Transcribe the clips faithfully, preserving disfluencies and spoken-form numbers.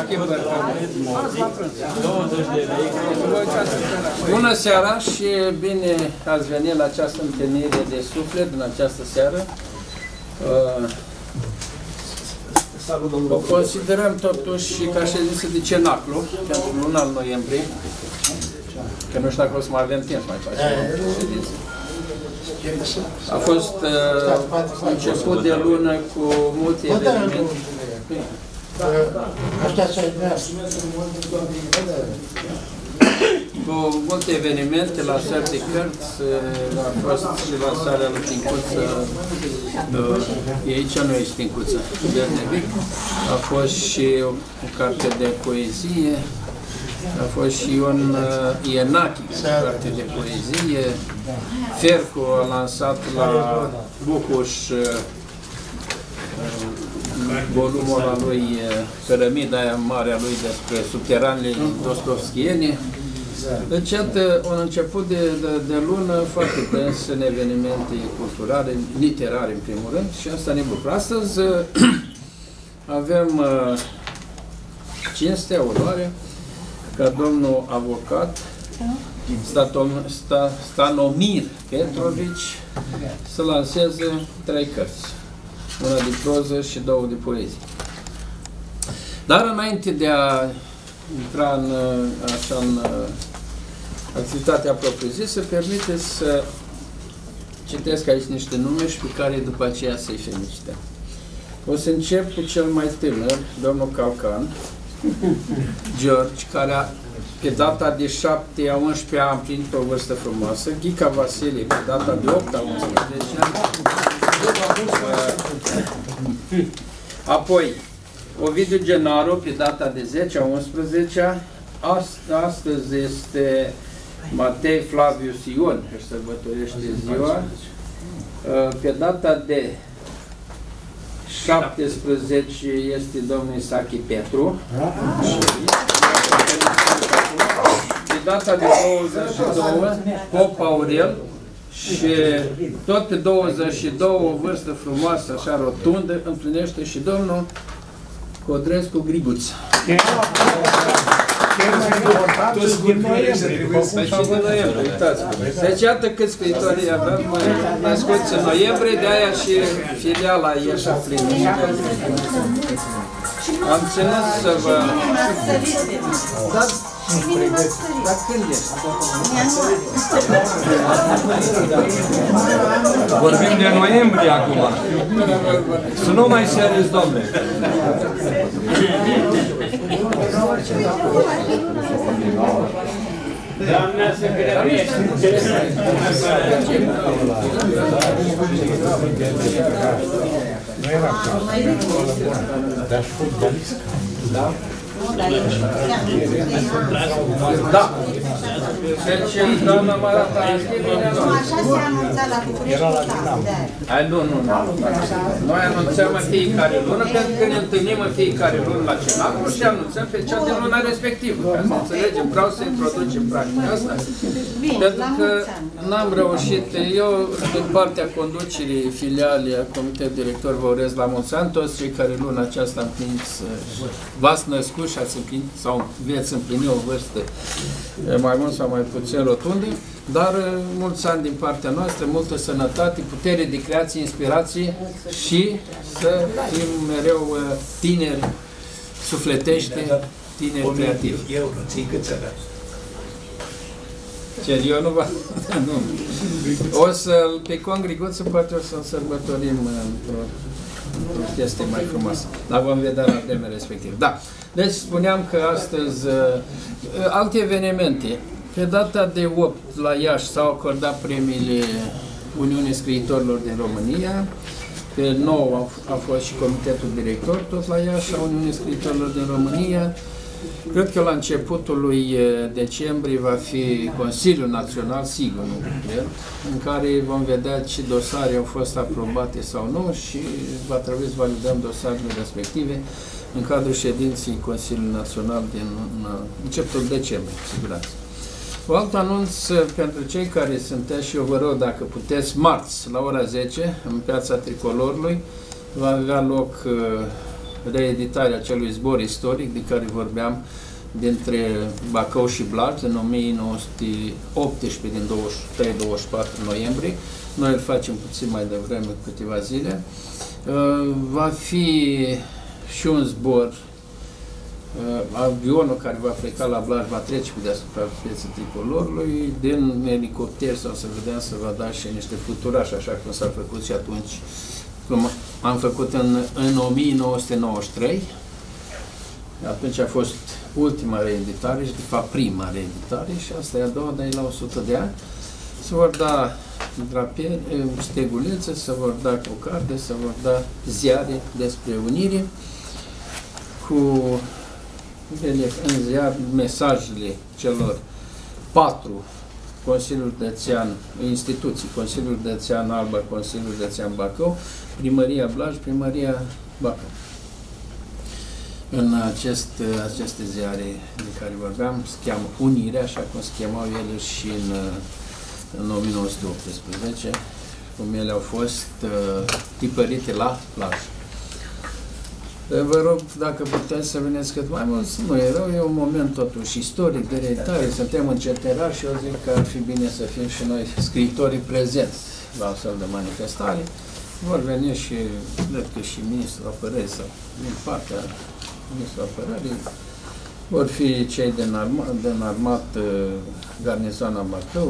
schimbări. Bună seara și bine ați venit la această întâlnire de suflet din această seară. O considerăm totuși ca ședință de cenaclu pentru luna noiembrie, că nu știu dacă o să mai avem timp să mai facem ședință. A fost uh, început de lună cu multe evenimente. Cu multe evenimente, lansări de cărți, a fost și lansarea lui Tincuță, e aici nu e Tincuță, a fost și o carte de poezie, a fost și un uh, Ienachi, carte de poezie, Fercu a lansat la Bucuș uh, volumul ăla lui, cărămida aia mare a lui despre subteranele dostovskiene. Deci, iată, un început de, de, de lună foarte dens în evenimente culturale, literare, în primul rând, și asta ne bucură. Astăzi avem uh, cinstea, onoare, ca domnul avocat Statom, Sta, Stanomir Petrovici să lanseze trei cărți. Una de proză și două de poezie. Dar înainte de a intra în, așa, în activitatea propriu-zisă, permiteți să citesc aici niște nume și pe care după aceea să-i felicităm. O să încep cu cel mai tânăr, domnul Calcan, George, care a, pe data de șapte a unsprezecea a împlinit o vârstă frumoasă, Ghica Vasile, pe data de opt a unsprezecea. Apoi, Ovidiu Genaru, pe data de zece a unsprezecea. Astăzi este Matei Flavius Ion, își sărbătorește ziua. Pe data de șaptesprezece este domnul Isachi Petru. Pe data de douăzeci și doi, Pop Aurel. Și tot pe douăzeci și doi, o vârstă frumoasă, așa rotundă, împlinește și domnul Codrescu Griguț. Deci iată câți scriitorii avem născuți în noiembrie, de aia și filiala e așa plină. Am ținut să vă... Dar când ești? Vorbim de noiembrie acum. Să nu mai serios, domnule. Doamna să grăbește. Nu era dar și fotbalist. Da? Da. Deci, doamna Marata, nu, așa se anunța la București. Hai, nu, nu, nu. Noi anunțăm în fiecare lună, pentru că ne întâlnim în fiecare lună la cenaclu și anunțăm pe cea de luna respectivă. Ca să înțelegem, vreau să introducem practica asta. Pentru că n-am reușit, eu, din partea conducerii filiale a Comitetului Director, vă urez la mulți ani, toți cei care luna aceasta împliniți, v-ați născut și ați împlinit, sau veți împlini o vârstă mai mult sau mai puțin rotundă, dar mulți ani din partea noastră, multă sănătate, putere de creație, inspirație și să fim mereu tineri, sufletește, tineri creativi. Eu nu țin cât să dă. Ce, eu nu vă... nu. O să, pe Congriguță, poate o să-l sărbătorim într-o o chestie mai frumoasă. Dar vom vedea la vremea respectivă. Da. Deci spuneam că astăzi uh, alte evenimente. Pe data de opt la Iași s-au acordat premiile Uniunii Scriitorilor din România. Pe nouă a, a fost și Comitetul Director, tot la Iași, a Uniunii Scriitorilor din România. Cred că la începutul lui decembrie va fi Consiliul Național, sigur, nu cred, în care vom vedea ce dosare au fost aprobate sau nu și va trebui să validăm dosarele respective în cadrul ședinței Consiliului Național din începutul decembrie, siguranță. O alt anunț pentru cei care sunteți și eu vă rog, dacă puteți, marți la ora zece, în Piața Tricolorului, va avea loc reeditarea acelui zbor istoric de care vorbeam dintre Bacău și Blaj în o mie nouă sute optsprezece din douăzeci și trei douăzeci și patru noiembrie. Noi îl facem puțin mai devreme, câteva zile. Va fi și un zbor, avionul care va pleca la Blaj va trece pe deasupra pieței tricolorului, din elicopter sau să vedem, să va da și niște fluturași, așa cum s-a făcut și atunci, cum am făcut în, în o mie nouă sute nouăzeci și trei. Atunci a fost ultima reeditare și de fapt prima reeditare și asta e a doua, dar e la o sută de ani. Se vor da draperi, stegulețe, se vor da cocarde, se vor da ziare despre unire, cu în ziar mesajele celor patru Consiliul Județean, instituții, Consiliul Județean Alba, Consiliul Județean Bacău, Primăria Blaj, Primăria Bacău. În acest, aceste ziare de care vorbeam, se cheamă Unire, așa cum se chemau ele și în, în o mie nouă sute optsprezece, cum ele au fost uh, tipărite la Blaj. Vă rog, dacă puteți să veniți cât mai mult, nu e rău, e un moment totuși istoric de reeditare, suntem în centenar și eu zic că ar fi bine să fim și noi scriitorii prezenți la astfel de manifestare. Vor veni și, cred că și ministrul apărării sau din partea ministrul apărării, vor fi cei din armat, din armat garnizoana Bacău,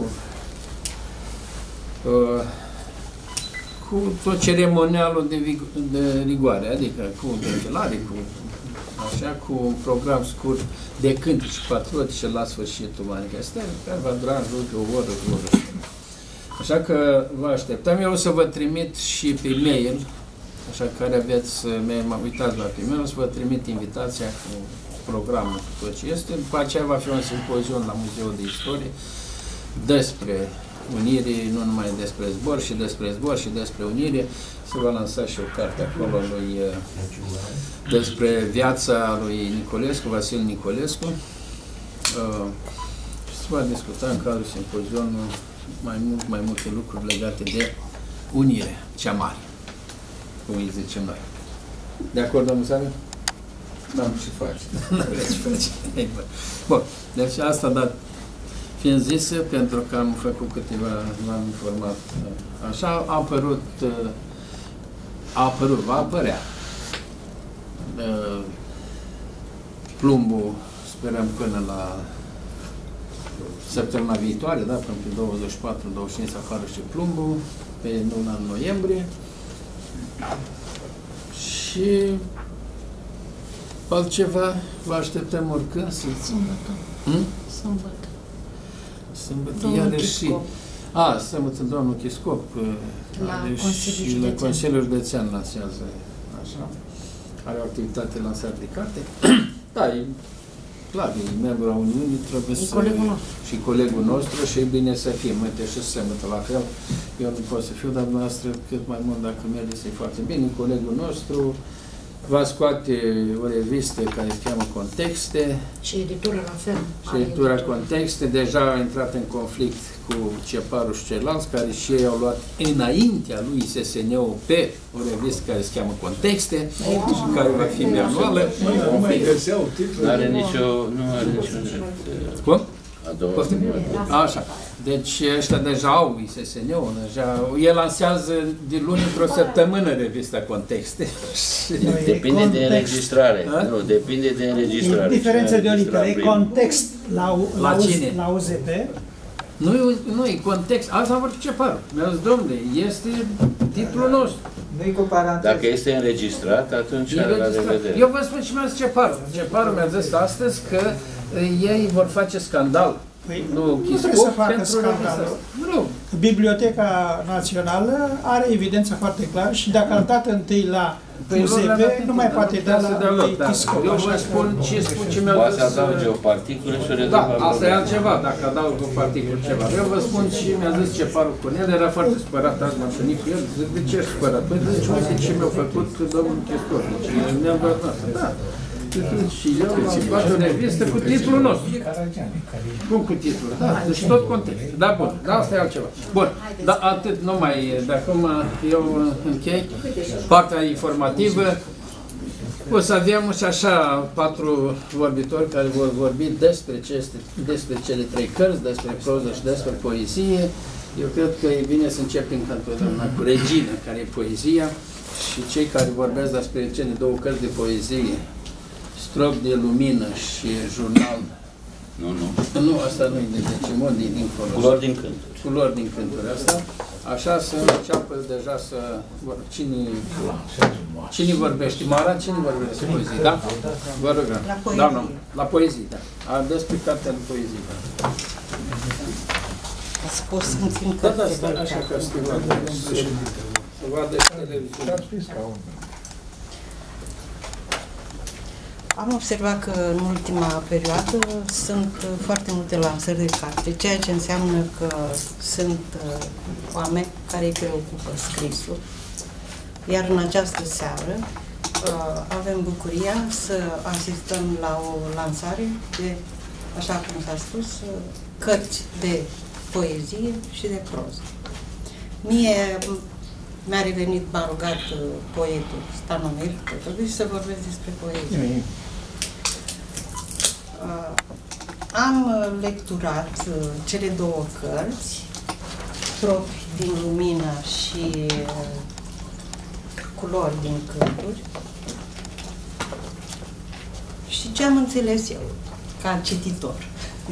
uh, cu tot ceremonialul de, de rigoare, adică cu defilare, cu așa, cu un program scurt de cântece patriotice la sfârșitul manifestării, care va dura în jur de o oră, o oră. Așa că vă așteptăm. Eu o să vă trimit și pe mail, așa care aveți, mă uitați la pe mail, o să vă trimit invitația cu programul, cu tot ce este. După aceea va fi un simpozion la Muzeul de Istorie despre unire, nu numai despre zbor, și despre zbor și despre unire. Se va lansa și o carte acolo lui, despre viața lui Nicolescu, Vasil Nicolescu. Uh, și se va discuta în cadrul simpozionului mai mult, mai multe lucruri legate de unire, cea mare, cum îi zicem noi. De acord, domnul Sami? N-am ce face. N-am ce face. Bun, deci asta, dar fiind zisă, pentru că am făcut câteva, v-am informat, așa a apărut, a apărut, va apărea plumbul, sperăm până la săptămâna viitoare, da, până pe douăzeci și patru douăzeci și cinci să apară și plumbul, pe luna noiembrie. Și altceva, vă așteptăm oricând să... Sâmbătă. Hmm? Sâmbătă. Sâmbătă, iarăși... A, sâmbătă, domnul Chiscop, la are Consiliul și la Județean. Consiliul Județean lansează, așa, are o activitate lansare de carte. Da, e clar, e membru a Uniunii, trebuie e să... colegul nostru. Și colegul nostru și e bine să fie, mâine și sâmbătă la fel. Eu nu pot să fiu, dar dumneavoastră cât mai mult, dacă merge, să-i foarte bine. Colegul nostru va scoate o revistă care se cheamă Contexte. Și editura la fel. Și editura Contexte. Deja a intrat în conflict cu Ceparu și ceilalți, care și ei au luat înaintea lui S S N-ul pe o revistă care se cheamă Contexte și care va fi bianuală. Nu mai găseau titlul. Nu are nicio... Nu are nicio drept. Cum? A doua. Poftim? Așa. Deci ăștia deja au S S N-ul, deja... El lansează de luni într-o săptămână revista Contexte. Depinde de înregistrare. A? Nu, depinde de înregistrare. Diferență de o literă. E context la, La la, cine? la U Z P. Nu, nu, e context. Asta vor ce par. Mi-a zis, domnule, este titlul nostru. Nu-i cu paranteză. Dacă este înregistrat, atunci E are la înregistrat. revedere. Eu vă spun ce mi-a zis Ceparu. Ceparu mi-a zis astăzi că ei vor face scandal. Păi, Nu, nu trebuie să facă scandal. Nu. Biblioteca Națională are evidență foarte clară și dacă ar dat întâi la U Z P, nu mai poate da la lui Chiscop. Eu vă spun ce spun ce mi-a Poate zis. să adauge o particulă și o rezolvă. Da, asta e altceva, dacă adaug o particulă ceva. Eu vă spun ce mi-a zis Ceparu Cornel, era foarte supărat, azi m-am întâlnit cu el, zic, de ce ești supărat? Păi zice, uite ce mi-a făcut domnul Chiscop. Deci ne-am dat asta. Da. Și eu am luat o revistă cu titlul nostru. Cum cu titlul? Da, deci tot context. Da, bun, da, asta e altceva. Bun, da, atât, nu mai, de acum eu închei partea informativă. O să avem și așa patru vorbitori care vor vorbi despre, ce este, despre cele trei cărți, despre proză și despre poezie. Eu cred că e bine să începem ca întotdeauna cu Regina, care e poezia, și cei care vorbesc despre cele două cărți de poezie, Strop de lumină și Jurnal. Nu, nu. Nu, asta nu e de Decimon, din dincolo. Culori din cânturi. Culori din cânturi, asta. Așa să înceapă deja să... Cine, cine vorbește? Mara, cine vorbește poezie, da? Vă rugăm. La poezie. Da, nu. La poezie, da. A, despre cartea de poezie, da. A spus să-mi țin Da, da, cărțile. stai așa ca să te vadă. Să vadă și televiziunea. Am observat că în ultima perioadă sunt foarte multe lansări de carte, ceea ce înseamnă că sunt uh, oameni care îi preocupă scrisul. Iar în această seară uh, avem bucuria să asistăm la o lansare de, așa cum s-a spus, uh, cărți de poezie și de proză. Mie mi-a revenit, m-a rugat uh, poetul Stanomir Petrovici să vorbesc despre poezie. Uh, am uh, lecturat uh, cele două cărți, Strop din lumină și uh, Culori din cânturi. Și ce am înțeles eu, ca cititor?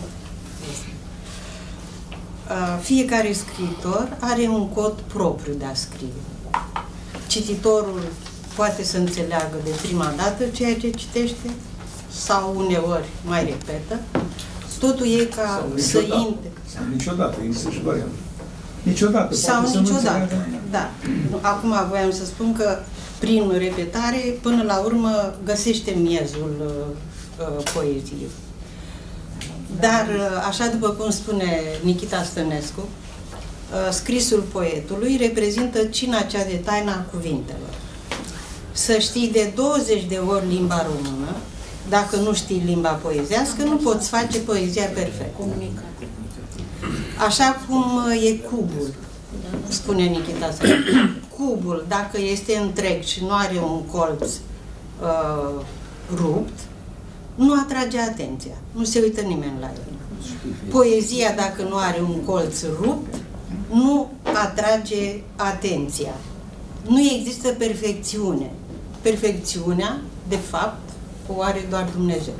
Uh, fiecare scriitor are un cod propriu de a scrie. Cititorul poate să înțeleagă de prima dată ceea ce citește, sau uneori mai repetă. Totul e ca să intre. Sau niciodată, există și variantă. Niciodată. Sau poate niciodată, să da. Acum voiam să spun că prin repetare, până la urmă, găsește miezul uh, uh, poeziei. Dar, uh, așa după cum spune Nichita Stănescu, uh, scrisul poetului reprezintă cina cea de taina a cuvintelor. Să știi de douăzeci de ori limba română, dacă nu știi limba poezească, nu poți face poezia perfectă. Așa cum e cubul, spune Nichita Stănescu. Cubul, dacă este întreg și nu are un colț uh, rupt, nu atrage atenția. Nu se uită nimeni la el. Poezia, dacă nu are un colț rupt, nu atrage atenția. Nu există perfecțiune. Perfecțiunea, de fapt, o are doar Dumnezeu.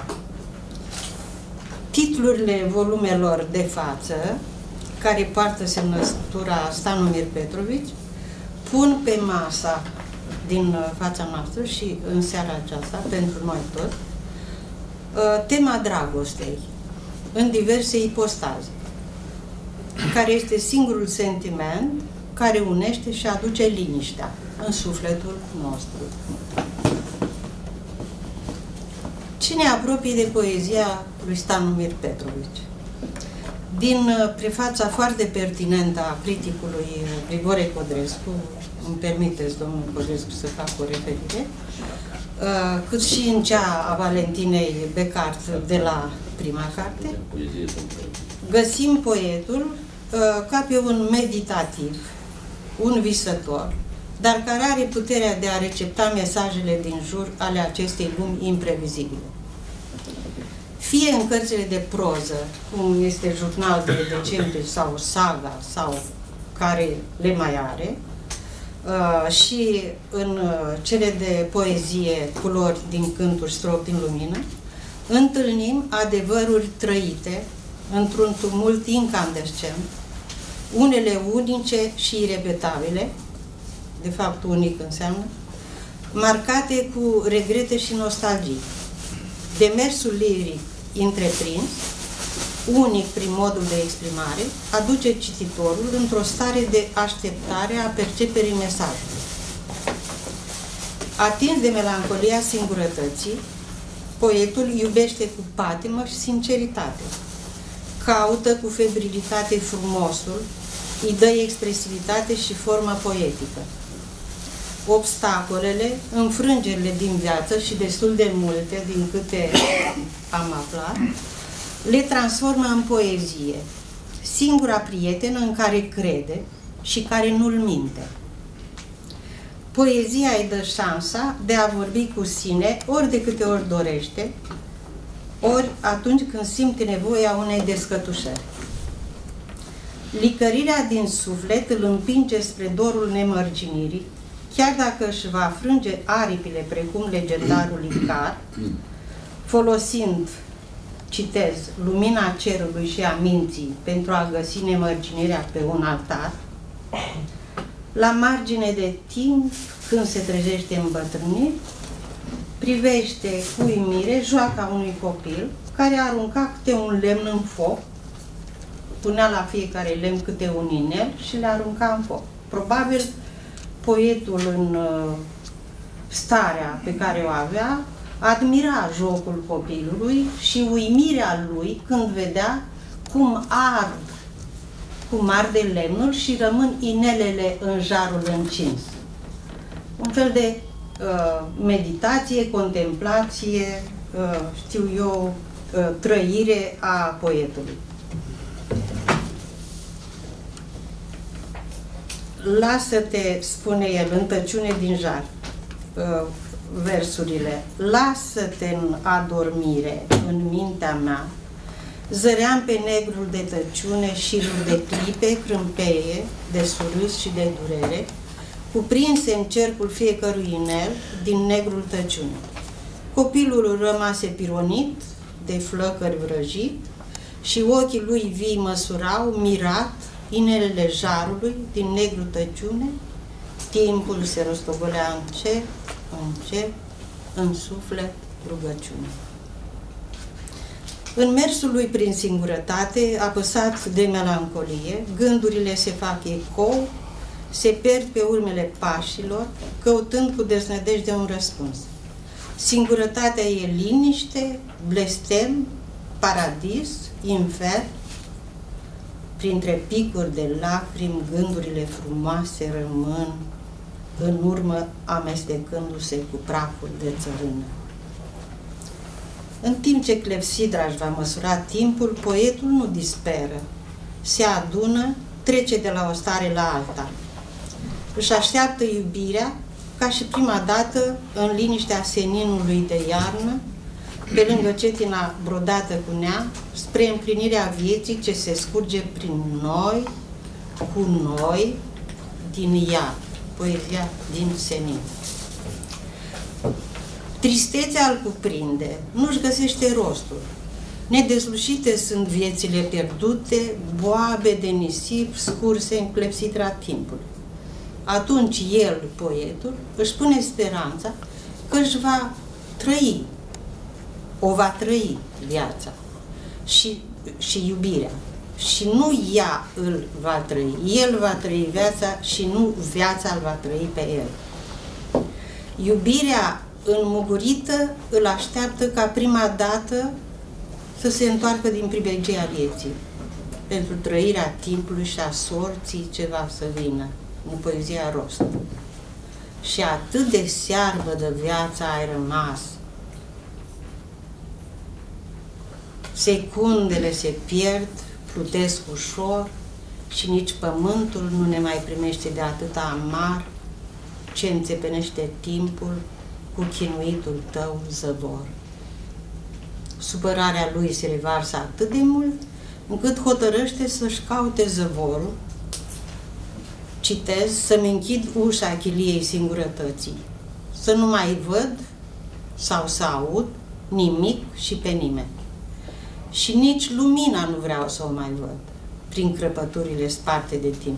Titlurile volumelor de față, care poartă semnătura Stanomir Petrovici, pun pe masa din fața noastră și în seara aceasta, pentru noi toți, tema dragostei, în diverse ipostaze, care este singurul sentiment care unește și aduce liniștea în sufletul nostru. Cine apropie de poezia lui Stanomir Petrovici? Din prefața foarte pertinentă a criticului Grigore Codrescu, îmi permiteți, domnul Codrescu, să fac o referire, cât și în cea a Valentinei Becart de la prima carte, găsim poetul ca pe un meditativ, un visător, dar care are puterea de a recepta mesajele din jur ale acestei lumi imprevizibile. Fie în cărțile de proză, cum este Jurnal de decembrie sau Saga, sau care le mai are, uh, și în uh, cele de poezie, Culori din cânturi, Strop din lumină, întâlnim adevăruri trăite într-un tumult incandescent, unele unice și irepetabile, de fapt unic înseamnă, marcate cu regrete și nostalgii. Demersul liric întreprins, unic prin modul de exprimare, aduce cititorul într-o stare de așteptare a perceperii mesajului. Atins de melancolia singurătății, poetul iubește cu patimă și sinceritate. Caută cu febrilitate frumosul, îi dă expresivitate și formă poetică. Obstacolele, înfrângerile din viață, și destul de multe din câte am aflat, le transformă în poezie, singura prietenă în care crede și care nu-l minte. Poezia îi dă șansa de a vorbi cu sine ori de câte ori dorește, ori atunci când simte nevoia unei descătușări. Licărirea din suflet îl împinge spre dorul nemărginirii, chiar dacă își va frânge aripile precum legendarul Icar, folosind, citez, lumina cerului și a minții pentru a găsi nemărginirea pe un altar, la margine de timp, când se trezește îmbătrânit, privește cu uimire joaca unui copil care arunca câte un lemn în foc, punea la fiecare lemn câte un inel și le arunca în foc. Probabil poetul în uh, starea pe care o avea admira jocul copilului și uimirea lui când vedea cum ard, cum arde lemnul și rămân inelele în jarul încins. Un fel de uh, meditație, contemplație, uh, știu eu, uh, trăire a poetului. Lasă-te, spune el, în tăciune din jar, uh, versurile, lasă-te în adormire, în mintea mea, zăream pe negrul de tăciune șiruri de clipe, crâmpeie, de surâs și de durere, cuprinse în cercul fiecărui inel din negrul tăciune. Copilul rămase pironit, de flăcări vrăjit, și ochii lui vii măsurau, mirat, inelele jarului din negru tăciune. Timpul se rostogolea încet, încet, în suflet, rugăciune. În mersul lui prin singurătate, apăsat de melancolie, gândurile se fac ecou, se pierd pe urmele pașilor, căutând cu deznădejde un răspuns. Singurătatea e liniște, blestem, paradis, infern. Printre picuri de lacrimi, gândurile frumoase rămân, în urmă amestecându-se cu praful de țărână. În timp ce clepsidra își va măsura timpul, poetul nu disperă, se adună, trece de la o stare la alta. Își așteaptă iubirea, ca și prima dată, în liniștea seninului de iarnă, pe lângă cetina brodată cu nea, spre împlinirea vieții ce se scurge prin noi, cu noi, din ea, poezia din senin. Tristețea îl cuprinde, nu-și găsește rostul. Nedeslușite sunt viețile pierdute, boabe de nisip scurse în clepsidra timpului. Atunci el, poetul, își pune speranța că își va trăi, o va trăi viața și, și iubirea. Și nu ea îl va trăi, el va trăi viața și nu viața îl va trăi pe el. Iubirea înmugurită îl așteaptă ca prima dată să se întoarcă din pribegia vieții, pentru trăirea timpului și a sorții ce va să vină, în poezia rost. Și atât de searbă de viața ai rămas. Secundele se pierd, plutesc ușor și nici pământul nu ne mai primește de atâta amar ce înțepenește timpul cu chinuitul tău zăvor. Supărarea lui se revarsă atât de mult încât hotărăște să-și caute zăvorul. Citez, să-mi închid ușa chiliei singurătății, să nu mai văd sau să aud nimic și pe nimeni. Și nici lumina nu vreau să o mai văd, prin crăpăturile sparte de timp.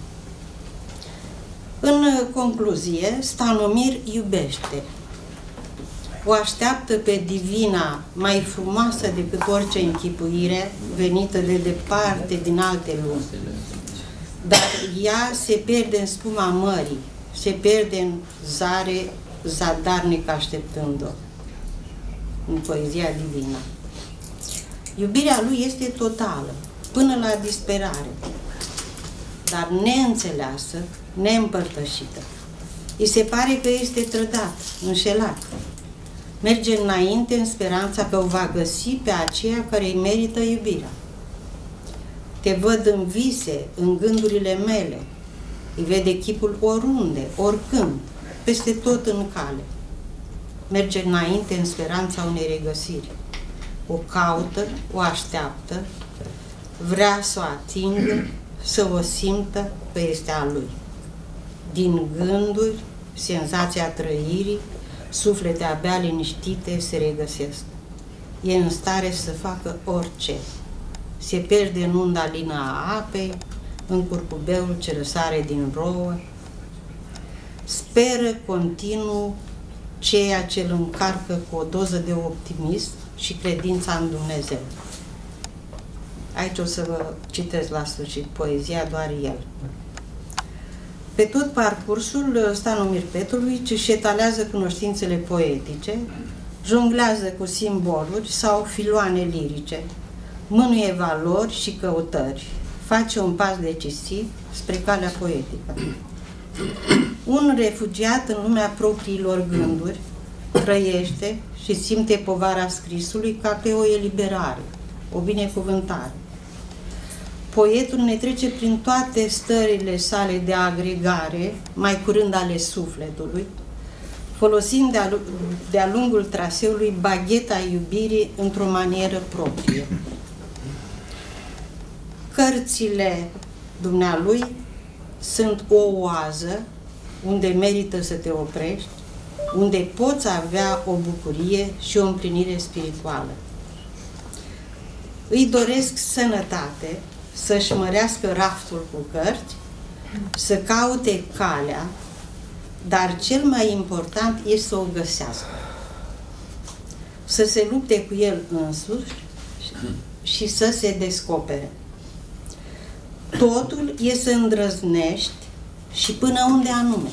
În concluzie, Stanomir iubește. O așteaptă pe divina mai frumoasă decât orice închipuire venită de departe din alte lumi. Dar ea se pierde în spuma mării, se pierde în zare zadarnic așteptând-o, în poezia divină. Iubirea lui este totală, până la disperare, dar neînțeleasă, neîmpărtășită. Îi se pare că este trădat, înșelat. Merge înainte în speranța că o va găsi pe aceea care îi merită iubirea. Te văd în vise, în gândurile mele, îi vede chipul oriunde, oricând, peste tot în cale. Merge înainte în speranța unei regăsiri. O caută, o așteaptă, vrea să o atingă, să o simtă că este a lui. Din gânduri, senzația trăirii, suflete abia liniștite se regăsesc. E în stare să facă orice. Se pierde în unda lină a apei, în curcubeul ce răsare din rouă. Speră continuu ceea ce îl încarcă cu o doză de optimism și credința în Dumnezeu. Aici o să vă citesc la sfârșit poezia, doar el. Pe tot parcursul, Stanomir Petrovici își etalează cunoștințele poetice, jonglează cu simboluri sau filoane lirice, mânuie valori și căutări, face un pas decisiv spre calea poetică. Un refugiat în lumea propriilor gânduri trăiește și simte povara scrisului ca pe o eliberare, o binecuvântare. Poetul ne trece prin toate stările sale de agregare, mai curând ale sufletului, folosind de-a de-a lungul traseului bagheta iubirii într-o manieră proprie. Cărțile dumnealui sunt o oază unde merită să te oprești, unde poți avea o bucurie și o împlinire spirituală. Îi doresc sănătate, să-și mărească raftul cu cărți, să caute calea, dar cel mai important este să o găsească. Să se lupte cu el însuși și să se descopere. Totul e să îndrăznești și până unde anume.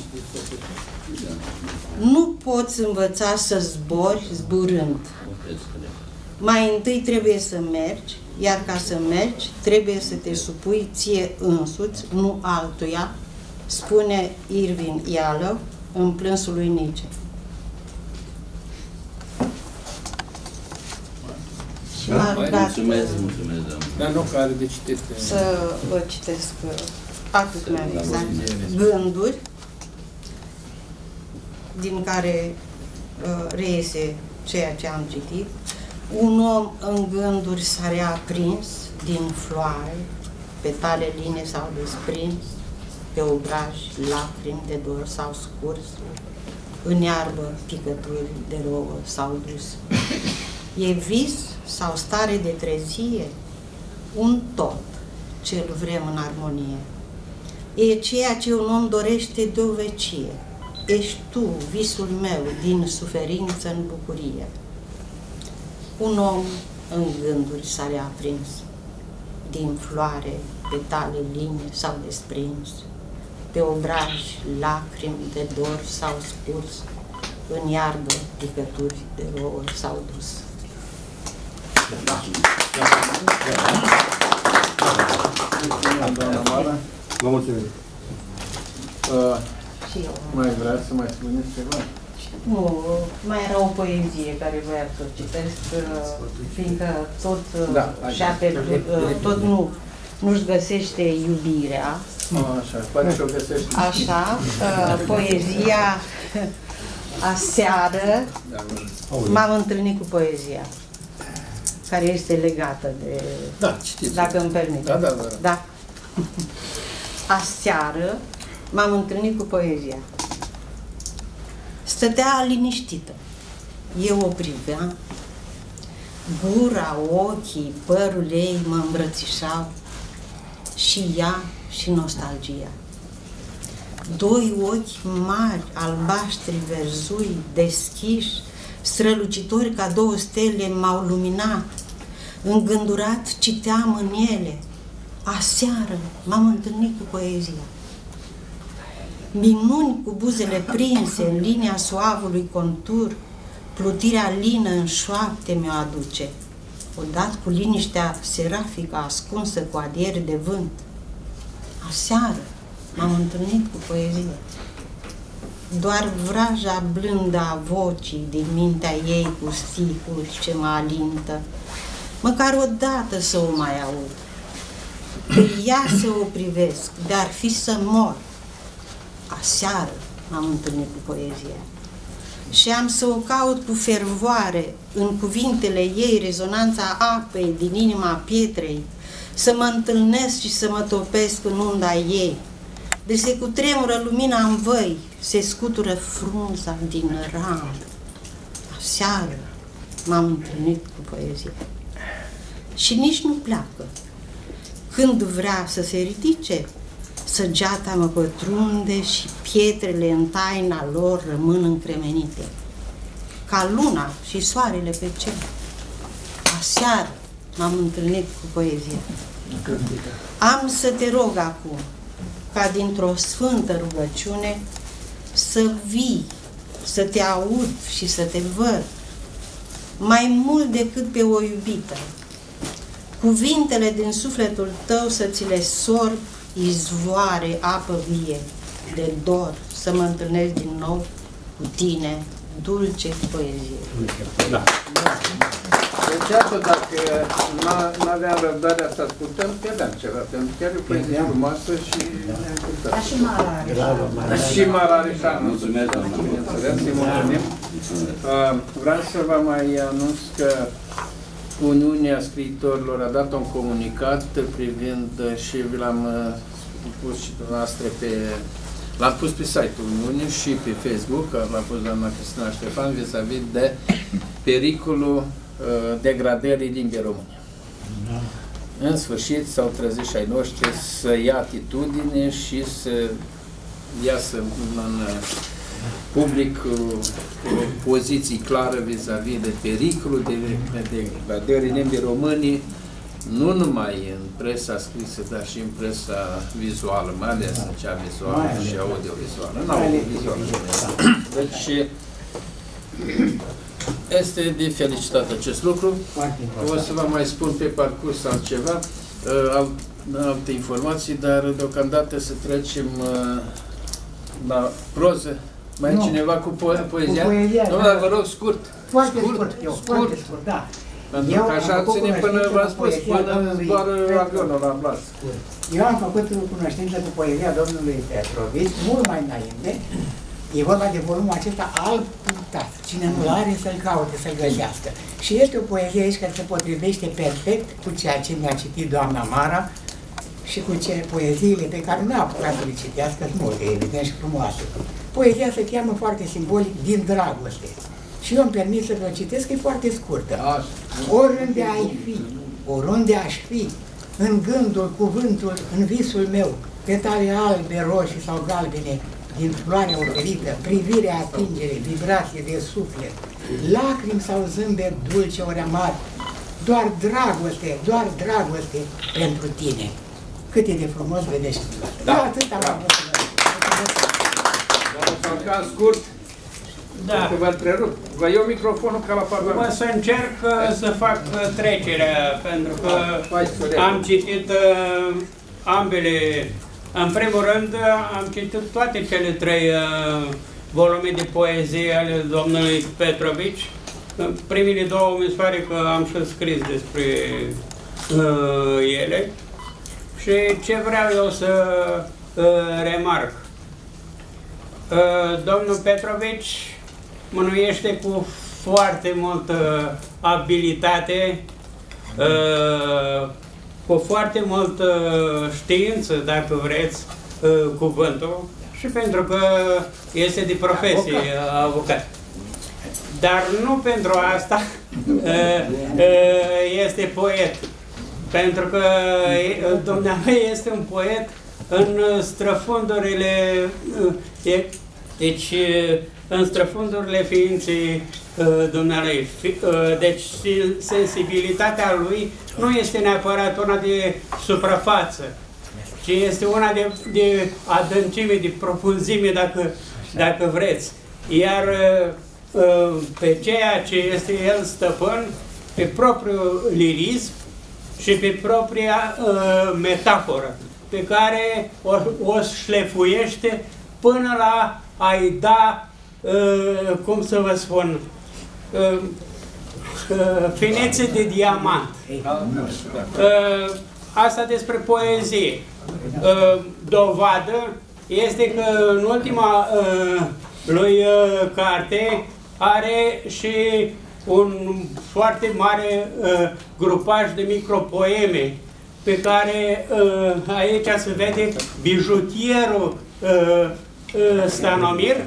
Nu poți învăța să zbori zburând. Mai întâi trebuie să mergi, iar ca să mergi, trebuie să te supui ție însuți, nu altuia, spune Irvin Yalom în Plânsul lui Nietzsche. Și m-a rugat Mulțumesc, mulțumesc, doamne. Dar nu care de citit. să vă citesc atât mai exact. Gânduri, din care uh, reiese ceea ce am citit. Un om în gânduri s-a reaprins din floare, petale line s-au desprins, pe obraj lacrimi de dor s-au scurs, în iarbă picături de rouă s-au dus. E vis sau stare de trezie? Un tot ce-l vrem în armonie. E ceea ce un om dorește de o vecie. Ești tu, visul meu, din suferință în bucurie. Un om în gânduri s-a reaprins, din floare, petale line s-au desprins, pe obraj lacrimi de dor s-au scurs, în iarbă picături de rouă s-au dus. Doamna Mara, Vă mulțumim. uh, Și eu. mai vrea să mai spuneți ceva? Nu, mai era o poezie care voiam să o citesc, fiindcă tot Da, și-a pierdut, tot nu, nu-și găsește iubirea. Așa, poate că o găsești. Așa, poezia aseară m-am întâlnit cu poezia, care este legată de... Da, citiți. Dacă îmi permite. Da, da, da. Da. Aseară m-am întâlnit cu poezia. Stătea liniștită. Eu o priveam. Gura, ochii, părul ei mă îmbrățișau. Și ea și nostalgia. Doi ochi mari, albaștri, verzui, deschiși, strălucitori ca două stele m-au luminat. Îngândurat citeam în ele. Aseară m-am întâlnit cu poezia. Minuni cu buzele prinse în linia suavului contur, plutirea lină în șoapte mi-o aduce, odată cu liniștea serafică ascunsă cu adiere de vânt. Aseară m-am întâlnit cu poezia. Doar vraja blândă a vocii din mintea ei cu stihuri ce mă alintă, măcar odată să o mai aud. Pe ea să o privesc, de-ar fi să mor. Aseară m-am întâlnit cu poezia. Și am să o caut cu fervoare în cuvintele ei, rezonanța apei din inima pietrei, să mă întâlnesc și să mă topesc în unda ei. De se cutremură lumina în văi, se scutură frunza din ram. Aseară m-am întâlnit cu poezia. Și nici nu pleacă. Când vrea să se ridice, săgeata mă pătrunde și pietrele în taina lor rămân încremenite, ca luna și soarele pe cer. Aseară m-am întâlnit cu poezia. Am să te rog acum, ca dintr-o sfântă rugăciune, să vii, să te aud și să te văd, mai mult decât pe o iubită. Cuvintele din sufletul tău să ți le sorb izvoare, apă vie, de dor, să mă întâlnesc din nou cu tine, dulce poezie. Da. Deci, iată, dacă n-aveam răbdarea să ascultăm, pierdeam ceva, pentru că chiar e o poezie frumoasă și ne ascultăm. Dar și Mara Și Mara Arișan. Mulțumesc, doamna. Bineînțeles, îi mulțumim. Vreau să vă mai anunț că Uniunea Scriitorilor a dat un comunicat privind, și vi l-am pus și dumneavoastră pe... L-am pus pe site-ul Uniunii și pe Facebook, l-a pus doamna Cristina Ștefan, vis-a-vis de pericolul uh, degradării limbii române. În sfârșit s-au trezit și ai noștri să ia atitudine și să iasă în public cu poziții clare vis-a-vis de pericolul de degradării limbii române, nu numai în presa scrisă, dar și în presa vizuală, mai ales în cea vizuală și audiovizuală. În audiovizuală. Deci, este de felicitat acest lucru. O să vă mai spun pe parcurs altceva, alt, alte informații, dar deocamdată să trecem la proză. Mai e cineva cu po poezia? Cu poezia, Domnule, da. vă rog, scurt. Foarte scurt, scurt, eu, scurt. foarte scurt, da. Pentru Eu că am așa făcut ținem până, cunoștință v-am cu spus, poezia până domnului doar Petrovici. avionul la Blas. Eu am făcut cunoștință cu poezia domnului Petrovici mult mai înainte. E vorba de volumul acesta Alb punctat. Cine nu-l are să-l caute, să-l găsească. Și este o poezie aici care se potrivește perfect cu ceea ce mi-a citit doamna Mara și cu ce poeziile pe care n-a apucat să le citească, sunt multe, evident, și frumoase. Poezia se cheamă foarte simbolic Din dragoste. Și eu îmi permit să vă citesc, că e foarte scurtă. Oriunde ai fi, oriunde aș fi, în gândul, cuvântul, în visul meu, petale albe, roșii sau galbene, din floarea oferită, privirea, atingere, vibrație de suflet, lacrimi sau zâmbet dulce ori amar, doar dragoste, doar dragoste pentru tine. Cât e de frumos, vedeți. Da, da atât am avut. Doamna scurt, Da. că vă întrerup. Vă iau microfonul ca la O Parlament. să încerc uh, să fac uh, trecerea, pentru că am citit uh, ambele. În primul rând, uh, am citit toate cele trei uh, volume de poezie ale domnului Petrovici. Uh, primele două mi se pare că am și scris despre uh, ele. Și ce vreau eu să uh, remarc? Uh, domnul Petrovici mânuiește cu foarte multă abilitate, uh, cu foarte multă știință, dacă vreți, uh, cuvântul, și pentru că este de profesie avocat. Dar nu pentru asta uh, uh, este poet, pentru că uh, dumneavoastră este un poet în străfundurile, uh, deci uh, în străfundurile ființei uh, dumnealui. Uh, deci sensibilitatea lui nu este neapărat una de suprafață, ci este una de, de adâncime, de profunzime, dacă, dacă vreți. Iar uh, pe ceea ce este el stăpân, pe propriul lirism și pe propria uh, metaforă, pe care o, o șlefuiește până la a-i da, uh, cum să vă spun, uh, uh, finețe de diamant. Uh, asta despre poezie. Uh, dovadă este că în ultima uh, lui uh, carte are și un foarte mare uh, grupaj de micropoeme pe care uh, aici se vede bijutierul uh, uh, Stanomir.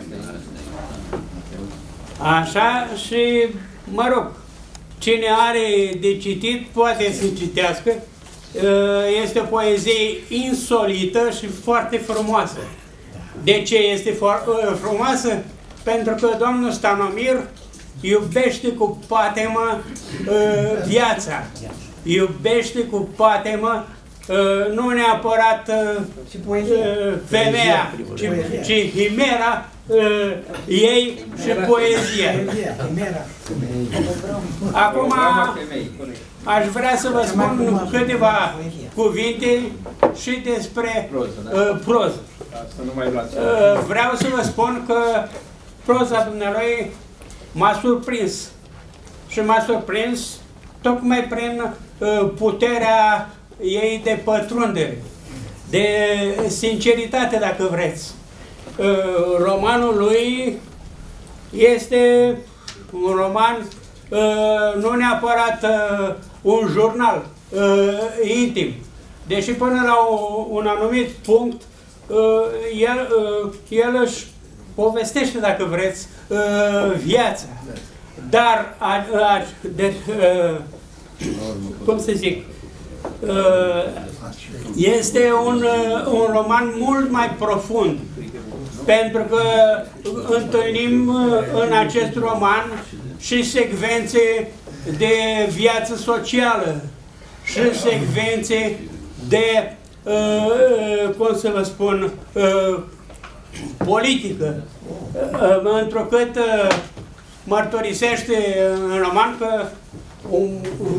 Așa, și mă rog, cine are de citit poate să citească. Este o poezie insolită și foarte frumoasă. De ce este frumoasă? Pentru că domnul Stanomir iubește cu patemă viața, iubește cu patemă nu neapărat femeia, ci, ci himera ei și poezia. Acum aș vrea să vă spun câteva cuvinte și despre uh, proză. Uh, vreau să vă spun că proza dumnealui m-a surprins. Și m-a surprins tocmai prin uh, puterea ei de pătrundere, de sinceritate, dacă vreți. Uh, romanul lui este un roman uh, nu neapărat uh, un jurnal uh, intim, deși până la o, un anumit punct uh, el, uh, el își povestește, dacă vreți, uh, viața. Dar a, a, de, uh, cum să zic, uh, este un, uh, un roman mult mai profund, pentru că întâlnim uh, în acest roman și secvențe de viață socială și secvențe de, uh, cum să vă spun, uh, politică. Uh, întrucât uh, mărturisește în roman că un,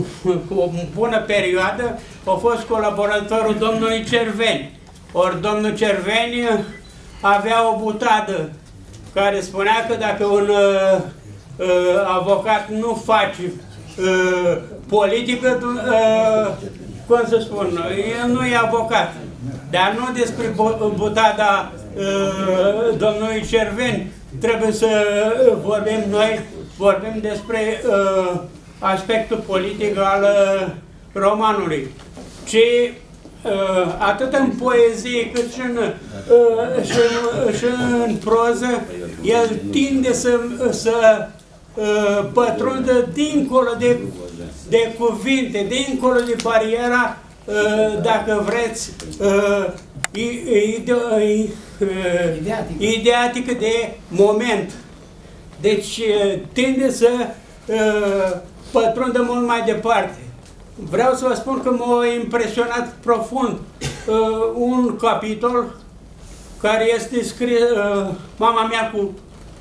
o bună perioadă a fost colaboratorul domnului Cerveni. Ori domnul Cerveni avea o butadă care spunea că dacă un uh, uh, avocat nu face uh, politică, uh, cum să spun, el nu e avocat. Dar nu despre butada uh, domnului Cerveni trebuie să vorbim noi, vorbim despre uh, aspectul politic al uh, romanului. Ci uh, atât în poezie cât și în, uh, și, și în proză, el tinde să, să uh, pătrundă dincolo de, de cuvinte, dincolo de bariera, uh, dacă vreți, uh, ide, uh, ideatică. ideatică de moment. Deci tinde să uh, pătrundă mult mai departe. Vreau să vă spun că m-a impresionat profund uh, un capitol care este scris, uh, mama mea cu,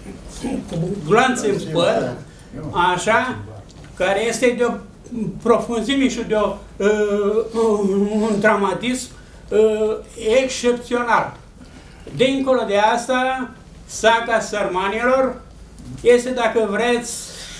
cu glanțe în păr, așa, care este de o profunzime și de o, uh, un dramatism uh, excepțional. Dincolo de asta, saga sărmanilor este, dacă vreți,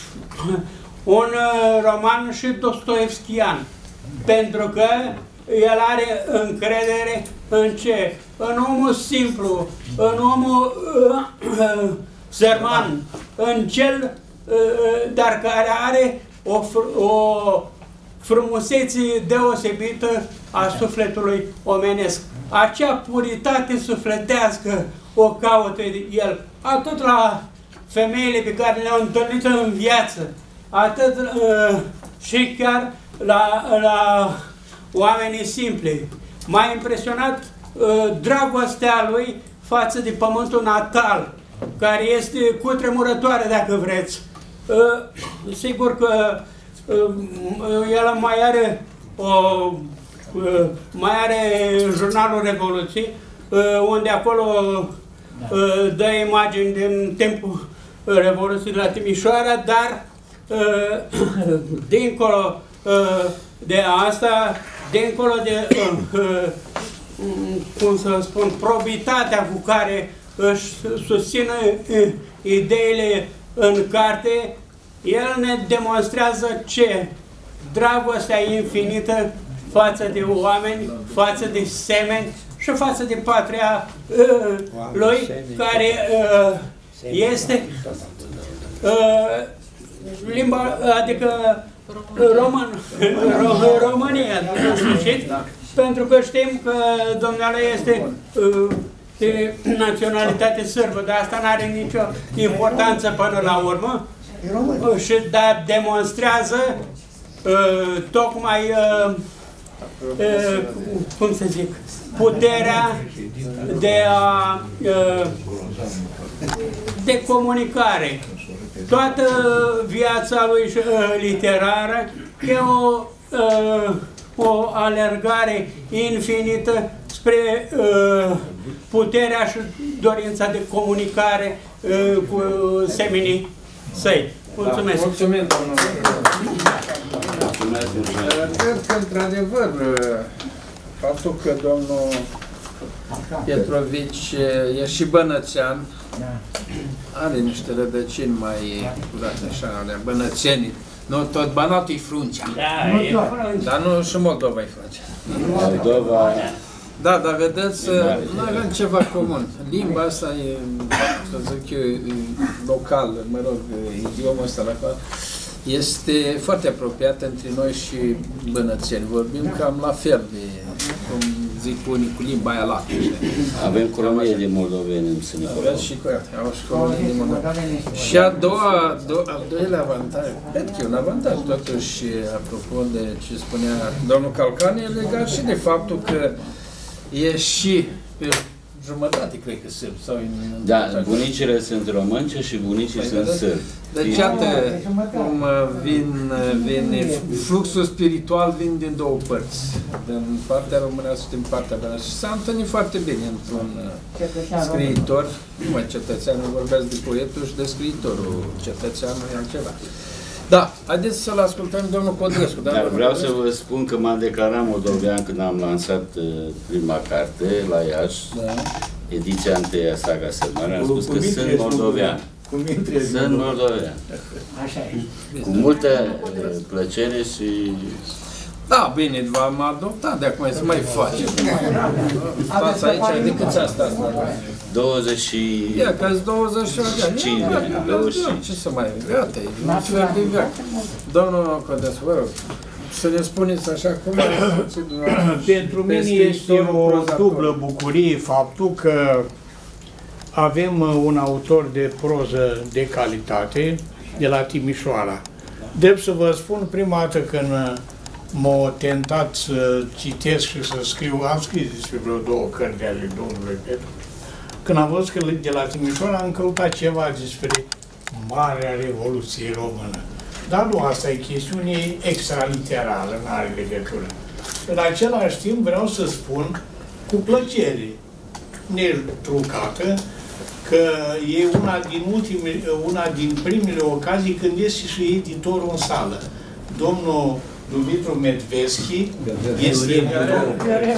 un roman și dostoevskian, pentru că el are încredere în ce? În omul simplu, în omul uh, uh, sărman, în cel, uh, dar care are o, o frumusețe deosebită a sufletului omenesc. Acea puritate sufletească o caută el, atât la femeile pe care le-au întâlnit în viață, atât uh, și chiar la, la oamenii simpli. M-a impresionat uh, dragostea lui față de pământul natal, care este cutremurătoare, dacă vreți. Uh, sigur că uh, el mai are o, uh, mai are jurnalul Revoluției, uh, unde acolo uh, dă imagini din timpul Revoluției de la Timișoara, dar uh, dincolo uh, de asta, dincolo de uh, uh, cum să spun, probitatea cu care își susține uh, ideile în carte, el ne demonstrează ce? Dragostea infinită față de oameni, față de semeni, și față de patria uh, lui, care uh, este uh, limba, adică român, rom, România, în sfârșit, pentru că știm că domneala este uh, de naționalitate sârbă, dar asta nu are nicio importanță până la urmă, uh, și dar demonstrează uh, tocmai uh, uh, cum să zic, puterea de a uh, de comunicare. Toată viața lui uh, literară e o, uh, o alergare infinită spre uh, puterea și dorința de comunicare uh, cu semenii săi. Mulțumesc! Mulțumim, domnul! Cred că, într-adevăr, faptul că domnul Petrovici e și bănățean, are niște rădăcini mai curate, așa, alea bănățenii. Nu, tot Banatul e Fruncea. Da, e dar nu și Moldova e Fruncea. Moldova... Da, dar vedeți, noi avem ceva comun. Limba asta e, să zic eu, local, mă rog, idiomul ăsta la care este foarte apropiat între noi și bănățeni. Vorbim cam la fel de, cum zic unii, cu limba aia lată. Avem colonie de moldoveni în Sânicolău. Aveți și cu ea, au și colonie de moldoveni. Și a doua, do, al doilea avantaj, cred că e un avantaj, totuși, apropo de ce spunea domnul Calcan, e legat și de faptul că e și pe jumătate, cred că sârb. Sau în, da, bunicile sunt românce și bunicii sunt sârbi. Deci, iată cum vin, vin, fluxul spiritual vin din două părți, din partea românească și din partea bănească. Și s-a întâlnit foarte bine într-un scriitor, nu mai cetățeanul, vorbesc de poetul și de scriitorul, cetățeanul e altceva. Da, haideți să-l ascultăm domnul Codrescu. Dar vreau să vă spun că m-am declarat moldovean când am lansat prima carte la Iași, da. Ediția întâia Saga Sărmare, am spus că sunt moldovean. Sunt moldovean. Așa e. Cu multă plăcere și... Da, bine, v-am adoptat, de acum să mai face. Stați aici, de câți ani stați? douăzeci și... Ia, că-s douăzeci și cinci de ani. douăzeci și cinci. Ce să mai... Gata, e un sfert de viață. Domnul Codrescu, vă rog, să ne spuneți așa cum... Pentru mine este o dublă bucurie faptul că avem un autor de proză de calitate de la Timișoara. Drept să vă spun, prima dată când m-a tentat să citesc și să scriu, am scris despre vreo două cărți ale domnului Petru. Când am văzut că de la Timișoara am căutat ceva despre Marea Revoluție Română. Dar nu, asta e chestiune extraliterală, nu are legătură. În același timp vreau să spun cu plăcere netrucată că e una din, ultime, una din primele ocazii când este și editorul în sală. Domnul Dumitru Medveschi este editorul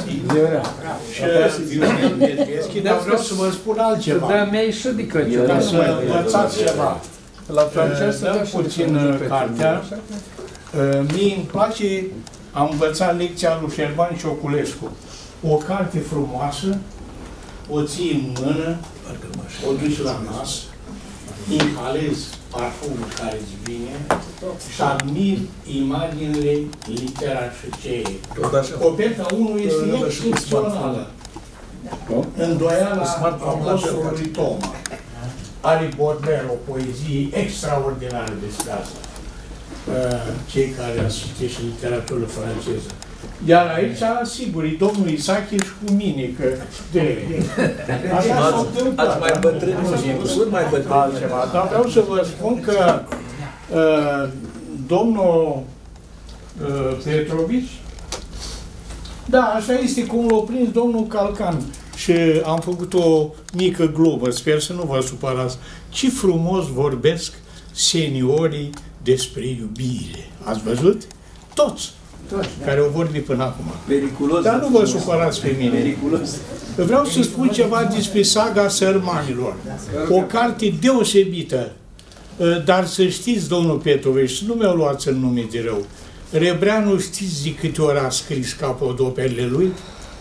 și Viorel Medveschi, dar vreau să vă spun altceva. Să dăm mei și de Crăciun. Ca să învățați ceva. La francez să dăm puțin cartea. Mie îmi place, am învățat lecția lui Șerban Cioculescu. O carte frumoasă, o ții în mână, o duci la nas, inhalezi parfumul care îți vine și admiri imaginile, litera și ce e. Coperta unu este excepțională. Îndoiala apostolului Toma. Are Baudelaire o poezie extraordinară despre asta. Cei care ați citit și literatură franceză. Iar aici, sigur, e domnul Isache și cu mine, că de... Așa s-a întâmplat. Ați mai bătrâni, sunt mai bătrâni. Altceva. Dar vreau să vă spun că uh, domnul uh, Petrovici, da, așa este cum l-a prins domnul Calcan. Și am făcut o mică globă, sper să nu vă supărați. Ce frumos vorbesc seniorii despre iubire. Ați văzut? Toți. Toți, da. Care au vorbit până acum. Periculos. Dar nu vă supărați pe mine. Periculos. Vreau să spun ceva despre Saga Sărmanilor. O carte deosebită. Dar să știți, domnul Petrovici, nu mi-o luați în nume de rău. Rebreanu știți de câte ori a scris capodoperele lui?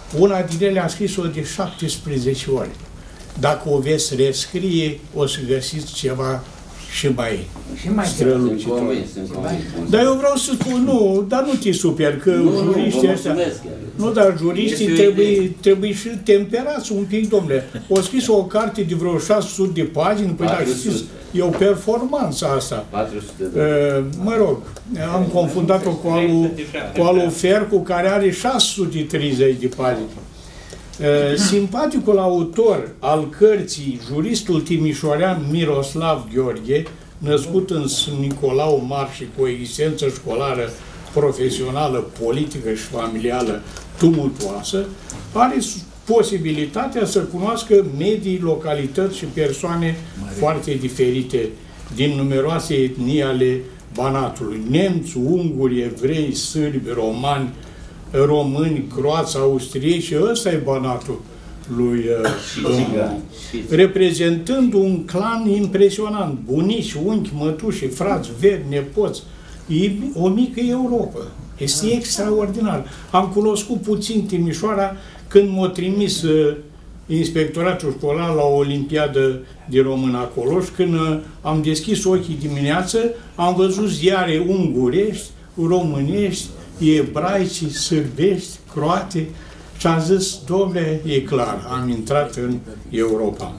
Una din ele am scris-o de șaptesprezece ori. Dacă o veți rescrie, o să găsiți ceva și mai, mai strălucitor. Dar eu vreau să spun, nu, dar nu te super, că nu, juriștii nu, ăștia... Nu, dar juriștii trebuie, trebuie și temperați un pic, domnule. O scris o carte de vreo șase sute de pagini, păi dacă știți, e o performanță asta. Uh, mă rog, am confundat-o cu alu, cu alu Fercu, care are șase sute treizeci de pagini. Uh, simpaticul autor al cărții, juristul timișorean Miroslav Gheorghe, născut în Nicolau Mari și cu o existență școlară, profesională, politică și familială tumultuoasă, are posibilitatea să cunoască medii, localități și persoane foarte diferite din numeroase etnii ale Banatului. Nemți, unguri, evrei, sârbi, romani, români, croați, austrieci, și ăsta e Banatul lui uh, reprezentând un clan impresionant, bunici, unchi, mătuși, frați, veri, nepoți. E o mică Europa. Este extraordinar. Am cunoscut puțin Timișoara când m-a trimis uh, inspectoratul școlar la o olimpiadă de român acolo și când uh, am deschis ochii dimineață, am văzut ziare ungurești, românești, ebraici, sârbești, croate și am zis, dom'le, e clar, am intrat în Europa.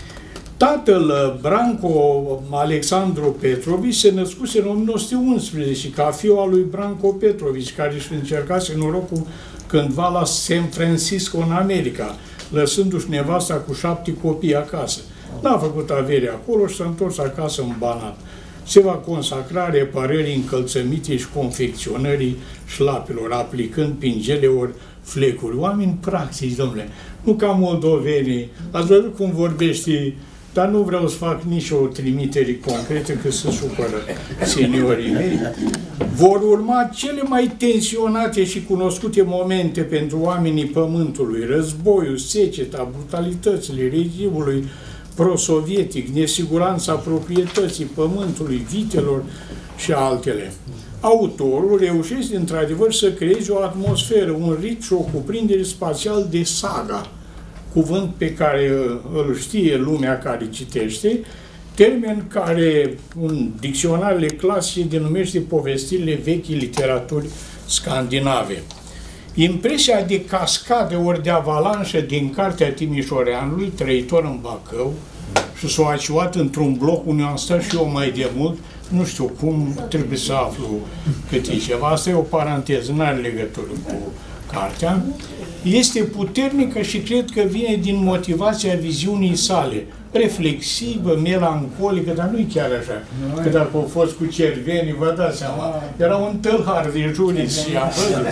Tatăl Branco Alexandru Petrovici se născuse în o mie nouă sute unsprezece ca fiul al lui Branco Petrovici, care își încercase norocul cândva la San Francisco, în America, lăsându-și nevasta cu șapte copii acasă. N-a făcut avere acolo și s-a întors acasă în Banat. Se va consacra reparării încălțămintei și confecționării șlapilor, aplicând pingele ori flecuri. Oameni practici, domnule, nu ca moldovenii. Ați văzut cum vorbește, dar nu vreau să fac nici o trimitere concretă, că se supără seniorii mei. Vor urma cele mai tensionate și cunoscute momente pentru oamenii pământului: războiul, seceta, brutalitățile regimului prosovietic, nesiguranța proprietății pământului, vitelor și altele. Autorul reușește într-adevăr să creeze o atmosferă, un ritm și o cuprindere spațial de saga, cuvânt pe care îl știe lumea care citește, termen care în dicționarele clasice denumește povestirile vechii literaturi scandinave. Impresia de cascadă ori de avalanșă din cartea Timișoreanului, trăitor în Bacău, și s-o aciuat într-un bloc unde am stat și eu mai de mult, nu știu cum, trebuie să aflu câte ceva. Asta e o paranteză, nu are legătură cu cartea. Este puternică și cred că vine din motivația viziunii sale, reflexivă, melancolică, dar nu-i chiar așa. Că dacă au fost cu cervenii, vă dați seama, era un tâlhar de jurist și a văzut.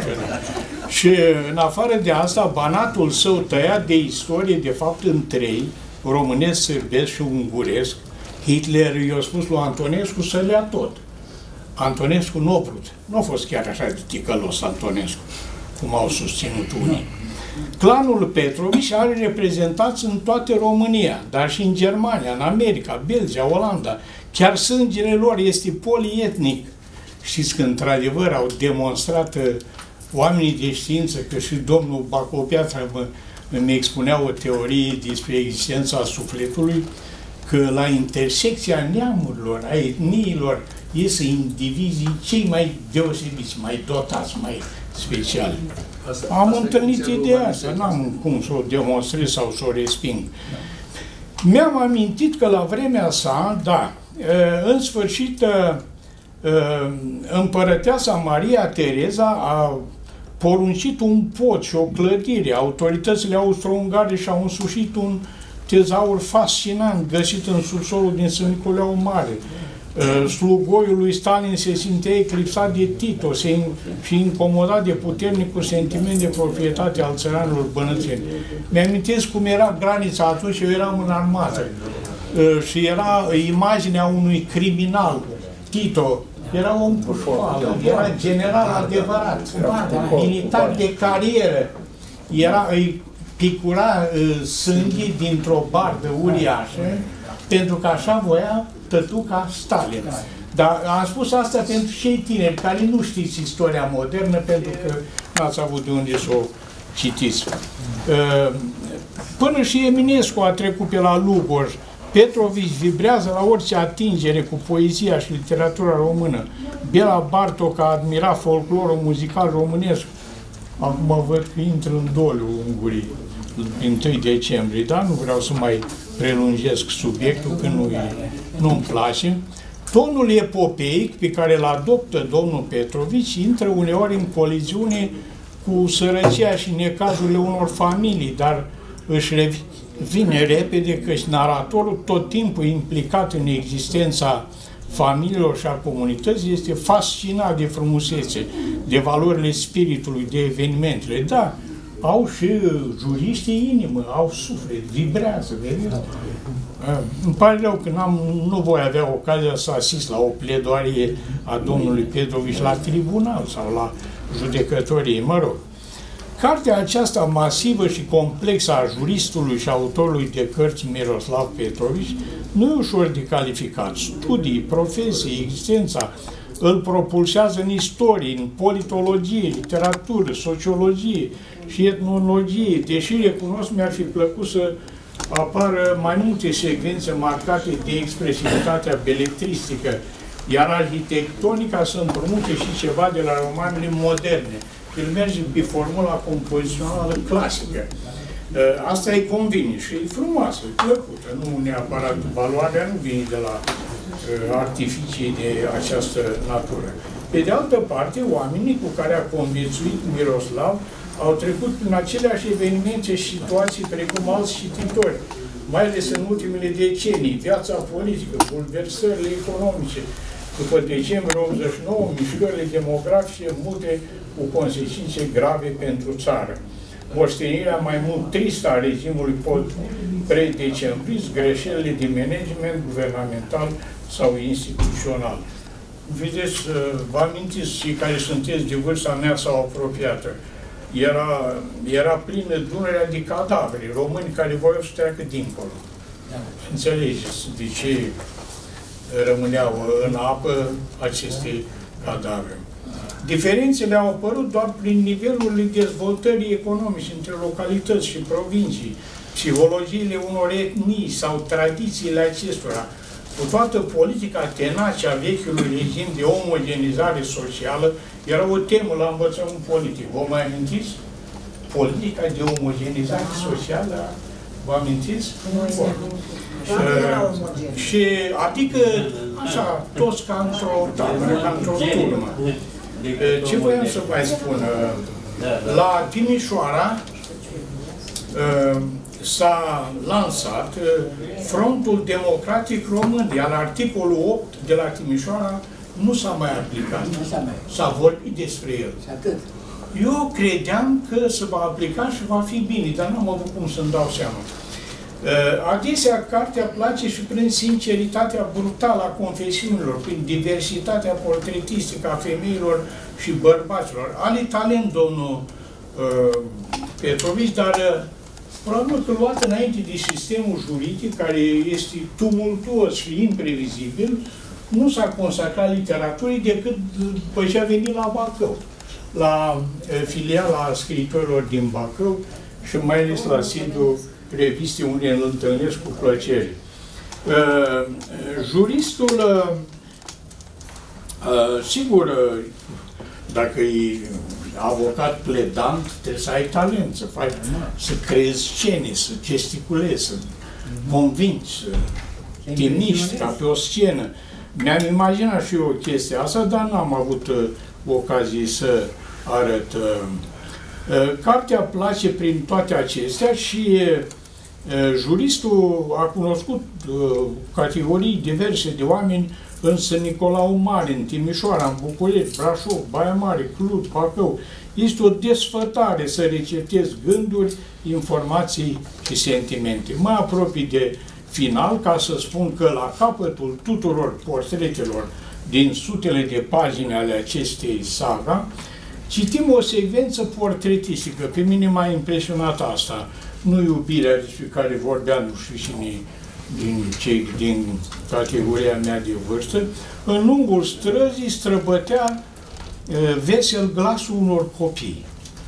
Și în afară de asta, Banatul său tăiat de istorie, de fapt, în trei, românesc, sârbesc și unguresc. Hitler i-a spus lui Antonescu să le ia tot. Antonescu nu a vrut. Nu a fost chiar așa de ticălos Antonescu, cum au susținut unii. Clanul Petrovici are reprezentați în toată România, dar și în Germania, în America, Belgia, Olanda. Chiar sângele lor este polietnic. Știți că, într-adevăr, au demonstrat oamenii de știință, că și domnul Bacopiatra îmi expunea o teorie despre existența sufletului, că la intersecția neamurilor, a etniilor, ies indivizii cei mai deosebiți, mai dotați, mai speciali. Asta, Am asta întâlnit ideea asta, n-am cum să o demonstrez sau să o resping. Mi-am amintit că la vremea sa, da, în sfârșit, împărăteasa Maria Tereza a poruncit un pod și o clădire. Autoritățile austro-ungare și-au însușit un tezaur fascinant găsit în subsolul din Sfânt Nicolau Mare. Slugoiul lui Stalin se simțea eclipsat de Tito se și incomodat de puternicul sentiment de proprietate al țăranilor bănățeni. Mi-amintesc cum era granița atunci, eu eram în armată și era imaginea unui criminal, Tito. Era om cu școală, era general adevărat, militar de carieră. Era, îi picura sânge dintr-o bardă uriașă, pentru că așa voia tătuca Stalin. Dar am spus asta pentru cei tineri care nu știți istoria modernă, pentru că n-ați avut de unde să o citiți. Până și Eminescu a trecut pe la Lugoj. Petrovici vibrează la orice atingere cu poezia și literatura română. Bela Bartok a admirat folclorul muzical românesc. Acum văd că intră în doliu ungurii în întâi decembrie, dar nu vreau să mai prelungesc subiectul, că nu nu-mi place. Tonul epopeic pe care îl adoptă domnul Petrovici intră uneori în coliziune cu sărăcia și necazurile unor familii, dar își revine repede căci naratorul, tot timpul implicat în existența familiilor și a comunității, este fascinat de frumusețe, de valorile spiritului, de evenimentele. Da, au și juriștii inimă, au suflet, vibrează, vedeți? Îmi pare rău că n-am, nu voi avea ocazia să asist la o pledoarie a domnului Petrovici la tribunal sau la judecătorie, mă rog. Cartea aceasta masivă și complexă a juristului și autorului de cărți Miroslav Petrovici nu e ușor de calificat. Studii, profesii, existența îl propulsează în istorie, în politologie, literatură, sociologie și etnologie, deși recunosc, mi-ar fi plăcut să apară mai multe secvențe marcate de expresivitatea beletristică, iar arhitectonica să împrumute și ceva de la romanele moderne. El merge pe formula compozițională clasică. Asta îi convine și e frumoasă, e plăcută, nu neapărat valoarea nu vine de la artificii de această natură. Pe de altă parte, oamenii cu care a conviețuit Miroslav au trecut prin aceleași evenimente și situații precum alți cititori, mai ales în ultimele decenii, viața politică, bulversările economice, după decembrie optzeci și nouă, mișcările demografice, multe cu consecințe grave pentru țară. Moștenirea mai mult tristă a regimului pre-decembrist, greșelile de management guvernamental sau instituțional. Vedeți, vă amintiți, cei care sunteți de vârsta mea sau apropiată, era, era plină Dunărea de cadavre, români care voiau să treacă dincolo. Înțelegeți de ce rămâneau în apă aceste cadavre. Diferențele au apărut doar prin nivelurile dezvoltării economice între localități și provincii, psihologiile unor etnii sau tradițiile acestora, cu toată politica tenace a vechiului regim de omogenizare socială, era o temă la învățământ politic. Vă mai amintiți? Politica de omogenizare socială, vă amintiți? Și, și adică, așa, toți ca într-o tabără, ca într-o turmă. Ce voiam să mai spun? La Timișoara s-a lansat Frontul Democratic Român, iar articolul opt de la Timișoara nu s-a mai aplicat. S-a vorbit despre el. Eu credeam că se va aplica și va fi bine, dar n-am avut cum să-mi dau seama. Adesea, cartea place și prin sinceritatea brutală a confesiunilor, prin diversitatea portretistică a femeilor și bărbaților. Are talent domnul uh, Petrovici, dar uh, probabil că luat înainte de sistemul juridic, care este tumultuos și imprevizibil, nu s-a consacrat literaturii decât după ce a venit la Bacău, la uh, filiala scriitorilor din Bacău și mai ales la sediul reviste unde îl întâlnesc cu plăcere. Uh, juristul, uh, uh, sigur, uh, dacă e avocat pledant, trebuie să ai talent, să faci, să creezi scene, să gesticulezi, să convingi, să te miști ca pe o scenă. Mi-am imaginat și eu o chestie asta, dar n-am avut uh, ocazie să arăt. Uh, uh, cartea place prin toate acestea și uh, juristul a cunoscut uh, categorii diverse de oameni în Sân Nicolau Mare, în Timișoara, în București, Brașov, Baia Mare, Cluj, Bacău. Este o desfătare să recetez gânduri, informații și sentimente. Mă apropii de final ca să spun că la capătul tuturor portretelor din sutele de pagini ale acestei saga, citim o secvență portretistică. Pe mine m-a impresionat asta. Nu iubirea despre care vorbea nu știu cine din cei din categoria mea de vârstă. În lungul străzii străbătea vesel glasul unor copii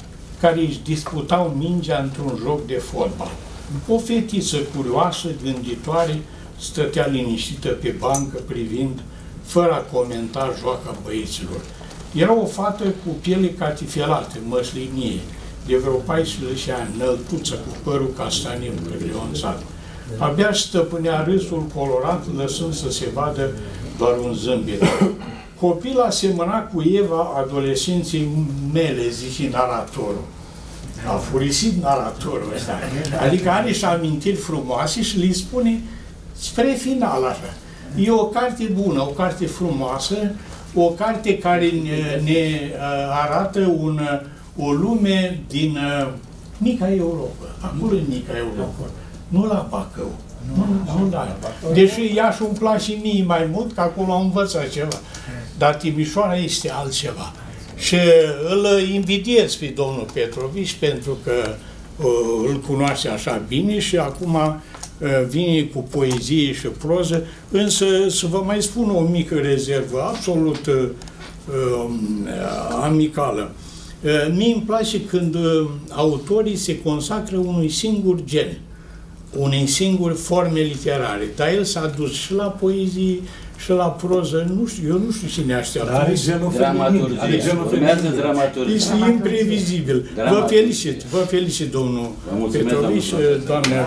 care își disputau mingea într-un joc de fotbal. O fetiță curioasă, gânditoare, stătea liniștită pe bancă privind, fără a comenta joaca băieților. Era o fată cu piele catifelată, măslinie, de vreo paisprezece ani, înăltuță, cu părul castaniu preglionțat. Abia stăpânea râsul colorat, lăsând să se vadă doar un zâmbet. Copila semăna cu Eva adolescenței mele, zice naratorul. A furisit naratorul ăsta. Adică are și amintiri frumoase și le spune spre final așa. E o carte bună, o carte frumoasă, o carte care ne, ne arată un, o lume din mica Europa. Acolo în mica Europa. Nu la Bacău. Nu, nu, da. Deși Iașul îmi place mie mai mult, că acolo am învățat ceva. Dar Timișoara este altceva. Și îl invidiez pe domnul Petrovici pentru că uh, îl cunoaște așa bine și acum uh, vine cu poezie și proză, însă să vă mai spun o mică rezervă, absolut uh, uh, amicală. Uh, mie îmi place când uh, autorii se consacră unui singur gen, unei singuri forme literare, dar el s-a dus și la poezie și la proză, nu știu, eu nu știu cine așteaptă. Are genul feminin. Are genul feminin. Este imprevizibil. Vă felicit, vă felicit, domnul Petrovici, doamne.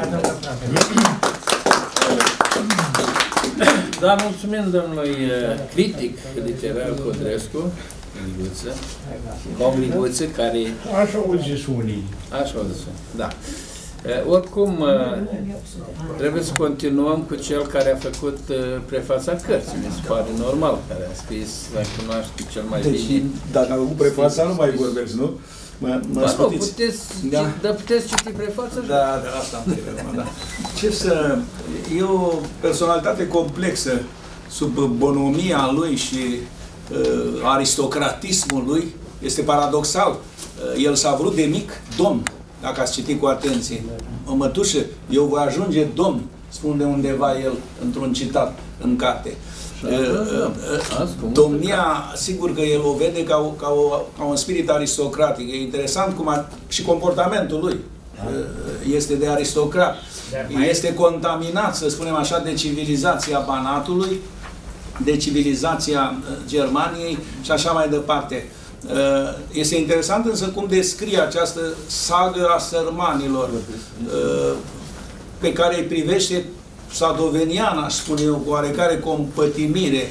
Da, mulțumim domnului critic literar Codrescu, Liguță, domnul Liguță, care... Așa au zis unii. Așa au zis, da. Oricum, trebuie să continuăm cu cel care a făcut prefața cărții, mi se pare normal, care a scris, la cunoaște cel mai deci, bine. Dacă am avut prefața, nu mai vorbesc, nu? Mă, mă ba, nu, puteți, da. Dar puteți citi prefața? Da, da, asta am întrebat, da. Ce să... E o personalitate complexă, sub bonomia lui și uh, aristocratismul lui, este paradoxal. Uh, el s-a vrut de mic domn, dacă ați citit cu atenție. O mătușă, eu voi ajunge domn, spune undeva el într-un citat în carte. Domnia, sigur că el o vede ca, o, ca, o, ca un spirit aristocratic. E interesant cum a, și comportamentul lui este de aristocrat. Este contaminat, să spunem așa, de civilizația Banatului, de civilizația Germaniei și așa mai departe. Este interesant însă cum descrie această sagă a sărmanilor pe care îi privește sadovenian, aș spune eu, cu oarecare compătimire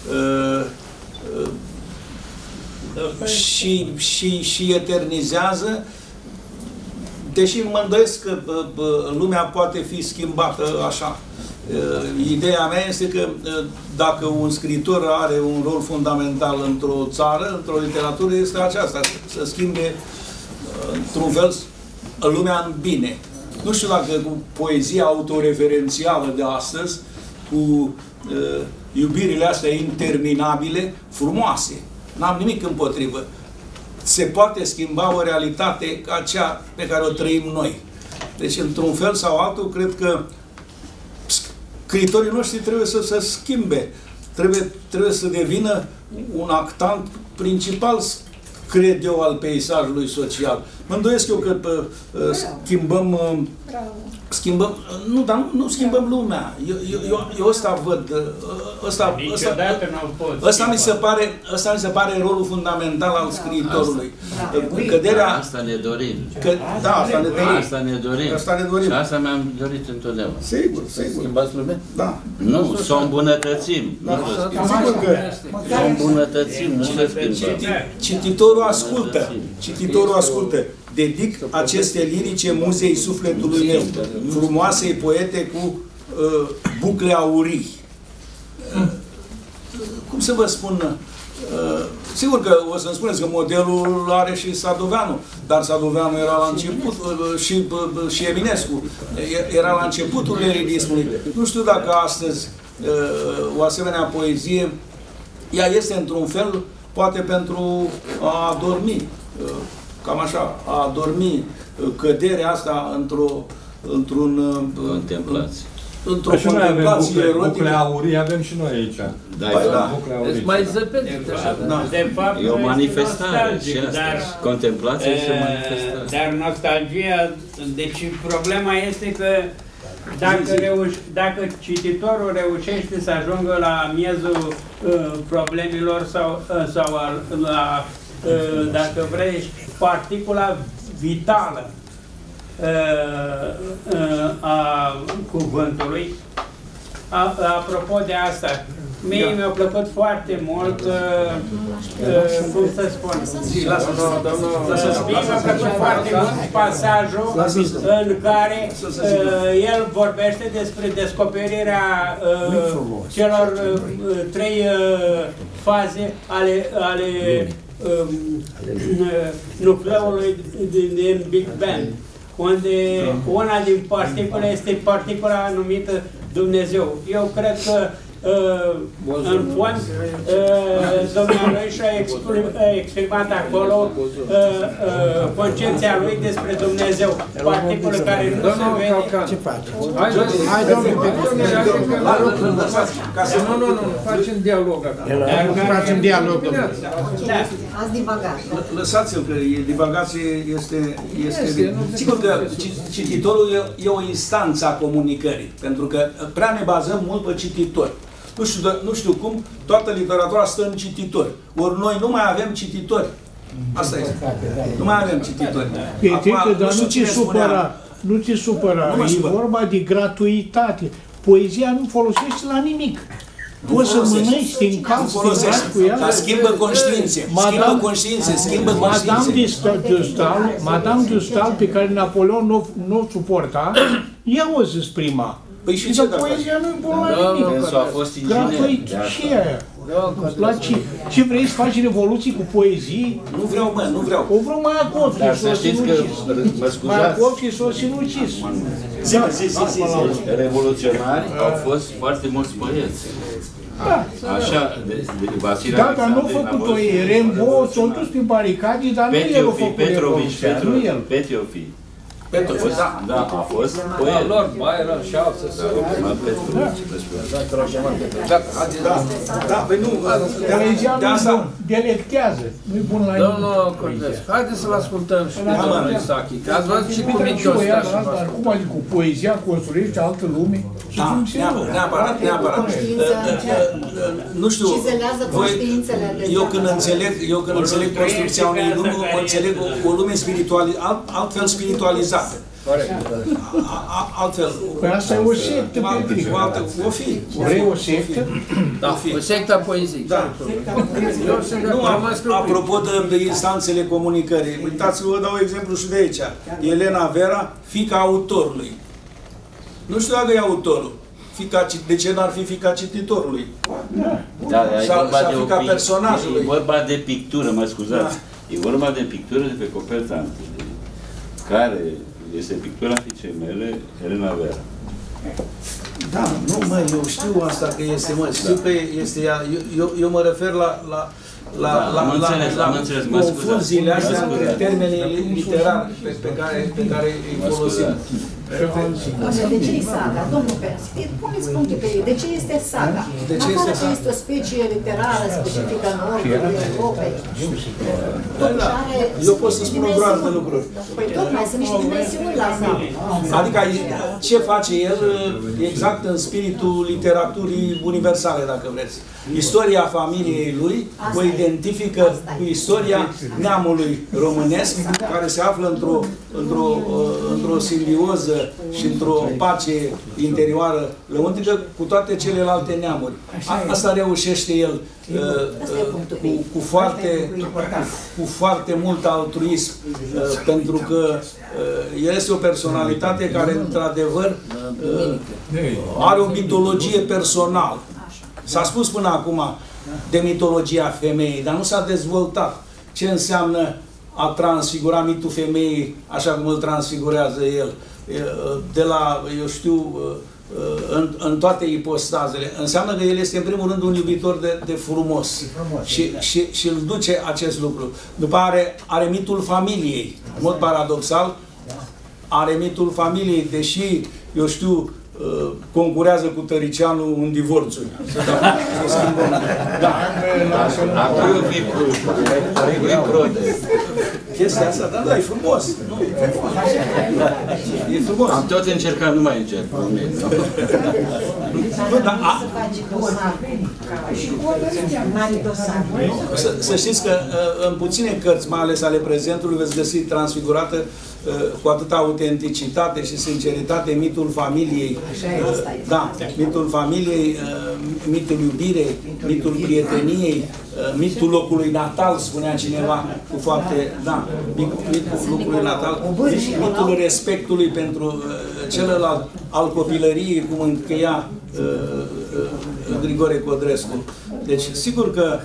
și, și, și eternizează, deși mă îndoiesc că lumea poate fi schimbată așa. Ideea mea este că dacă un scriitor are un rol fundamental într-o țară, într-o literatură, este aceasta, să schimbe într-un fel lumea în bine. Nu știu dacă cu poezia autoreferențială de astăzi, cu uh, iubirile astea interminabile, frumoase, n-am nimic împotrivă, se poate schimba o realitate ca cea pe care o trăim noi. Deci, într-un fel sau altul, cred că scriitorii noștri trebuie să se schimbe, trebuie, trebuie să devină un actant principal, cred eu, al peisajului social. Mă îndoiesc eu că uh, schimbăm, uh, schimbăm, nu, dar nu, nu schimbăm lumea. Eu, eu, eu, eu ăsta văd, ăsta, ăsta, ăsta, mi se pare, ăsta mi se pare rolul fundamental al scriitorului. Asta, Căderea, asta ne dorim. Că, da, asta ne dorim. Asta ne dorim. Asta ne dorim. Și asta mi-am dorit întotdeauna. Sigur, sigur. Schimbați lumea? Da. Nu, să o îmbunătățim. Da, nu să sigur că să o îmbunătățim, nu să schimbăm. Cititorul ascultă. Cititorul ascultă. Dedic aceste lirice muzei sufletului meu, frumoasei poete cu uh, bucle aurii. Uh, cum să vă spun? Uh, sigur că o să-mi spuneți că modelul are și Sadoveanu, dar Sadoveanu era la început, uh, și, uh, și Eminescu, era la începutul lirismului. Nu știu dacă astăzi uh, o asemenea poezie, ea este într-un fel, poate pentru a dormi. Uh, Cam așa, a dormi, căderea asta într-o, într-un... Contemplație. într-o contemplație erotică. Bucle aurii avem și noi aici. Da, Păi da. da. Deci mai zăpezit așa. Da. De fapt, E o manifestare nostalgic, și asta. dar, Contemplație și e, manifestare. dar nostalgia, deci problema este că dacă, reuș, dacă cititorul reușește să ajungă la miezul uh, problemelor sau, uh, sau al, la, uh, dacă vrei, particula vitală uh, uh, a cuvântului, a, apropo de asta, mie mi-a plăcut foarte mult, uh, uh, cum să spun, mie mi-a plăcut foarte mult pasajul în care uh, el vorbește despre descoperirea uh, celor uh, trei uh, faze ale, ale um, nucleului din, din Big Bang, unde una din particule este particula numită Dumnezeu. Eu cred că uh, în fond uh, Dumnezeu și-a exprimat acolo uh, uh, concepția lui despre Dumnezeu. Particulă care nu se vede. Ce faci? Hai, Nu, nu, nu, facem dialog acum. Facem dialog. Ați divagat. Lăsați-l că divagație este... este sigur că cititorul e, e o instanță a comunicării, pentru că prea ne bazăm mult pe cititori. Nu știu, nu știu cum, toată literatura stă în cititori. Ori noi nu mai avem cititori. Asta este. Nu mai avem cititori. Acum, dar nu te supăra, nu te supăra, e vorba de gratuitate. Poezia nu folosește la nimic. Poți să mănânci, te încalți, te îmbraci cu ea. Dar schimbă conștiințe, schimbă conștiințe, schimbă conștiințe. Madame de Staël, pe care Napoleon nu o suporta, ea o zis prima. Păi și ce poezia nu e bună la nimic. Dânsul a fost inginer. Gratuit, și aia. La ce? Ce vrei să faci revoluții cu poezii? Nu vreau, mă, nu vreau. O vreau mai acolo, Dar să știți că, mă mai scuzați, acolo și s-o sinucis. Zi, zi, zi, zi. revoluționari au fost foarte mulți poeți. Așa, de, de Vasile Da, dar nu a făcut-o ei. Rembo s-a dus prin baricade, dar nu el a făcut revoluția, nu el. Petriofi. Petriofi, da. Da, a fost poet. Lor, Byron și alții să Da, da, păi nu, Poezia de asta... nu delectează, nu-i bun la nimic. Domnul Cortescu, haideți să-l ascultăm și pe domnul Isachi, că ați văzut și cum e Ciostea. Dar cum adică cu poezia construiește altă lume? Da, neapărat, neapărat. Nu știu, voi, eu când înțeleg, eu când înțeleg construcția unei lume, o înțeleg o lume spiritualizată, altfel spiritualizată. Altfel. Păi asta e o sectă, o fi. Vrei o sectă? Da, o sectă a poeziei. Da. Nu, apropo de instanțele comunicării, uitați-vă, vă dau exemplu și de aici. Elena Vera, fiica autorului. Nu știu dacă e autorul. Fica, de ce n-ar fi fica cititorului? Da, e sau, vorba sau de fica o personajului. E vorba de pictură, mă scuzați. Da. E vorba de pictură de pe coperta întâi, care este pictura fiicei mele, Elena Vera. Da, nu, mă, eu știu asta că este, mă, știu că este ea, eu, eu, eu mă refer la, la, la, da, la, am înțeles, la, am înțeles, la confuziile astea între termenii literari pe, pe, care, pe care îi folosim. De ce e saga? Domnul Pers, puneți puncte pe ei. De ce este saga? De ce este saga? Este o specie literară specifică în Nordului Europei. Eu pot să spun o groază de lucruri. Păi tocmai, sunt niște dimensiuni la saga. Adică ce face el exact în spiritul literaturii universale, dacă vreți. Istoria familiei lui o identifică cu istoria neamului românesc, care se află într-o într-o într-o simbioză și într-o pace interioară lăuntrică cu toate celelalte neamuri. Asta reușește el cu, cu, foarte, cu foarte mult altruism, pentru că el este o personalitate care, într-adevăr, are o mitologie personală. S-a spus până acum de mitologia femeii, dar nu s-a dezvoltat. Ce înseamnă a transfigura mitul femeii așa cum îl transfigurează el, de la, eu știu, în, în toate ipostazele. Înseamnă că el este în primul rând un iubitor de, de frumos, frumos și, și, și îl duce acest lucru. După are, are mitul familiei, în mod paradoxal, are mitul familiei, deși, eu știu, concurează cu Tăricianu în divorțuri. Să schimbăm. Da. Acum eu vin cu rode. Chestia asta, da, da, e frumos. Nu, e frumos. E frumos. Am tot încercat, nu mai încerc. Să, să știți că în puține cărți, mai ales ale prezentului, veți găsi transfigurată cu atâta autenticitate și sinceritate mitul familiei. Da, mitul familiei, mitul iubirei, mitul prieteniei, mitul locului natal, spunea cineva, cu foarte, da, mitul locului natal, mitul respectului pentru celălalt, al copilăriei, cum încheia Grigore Codrescu. Deci, sigur că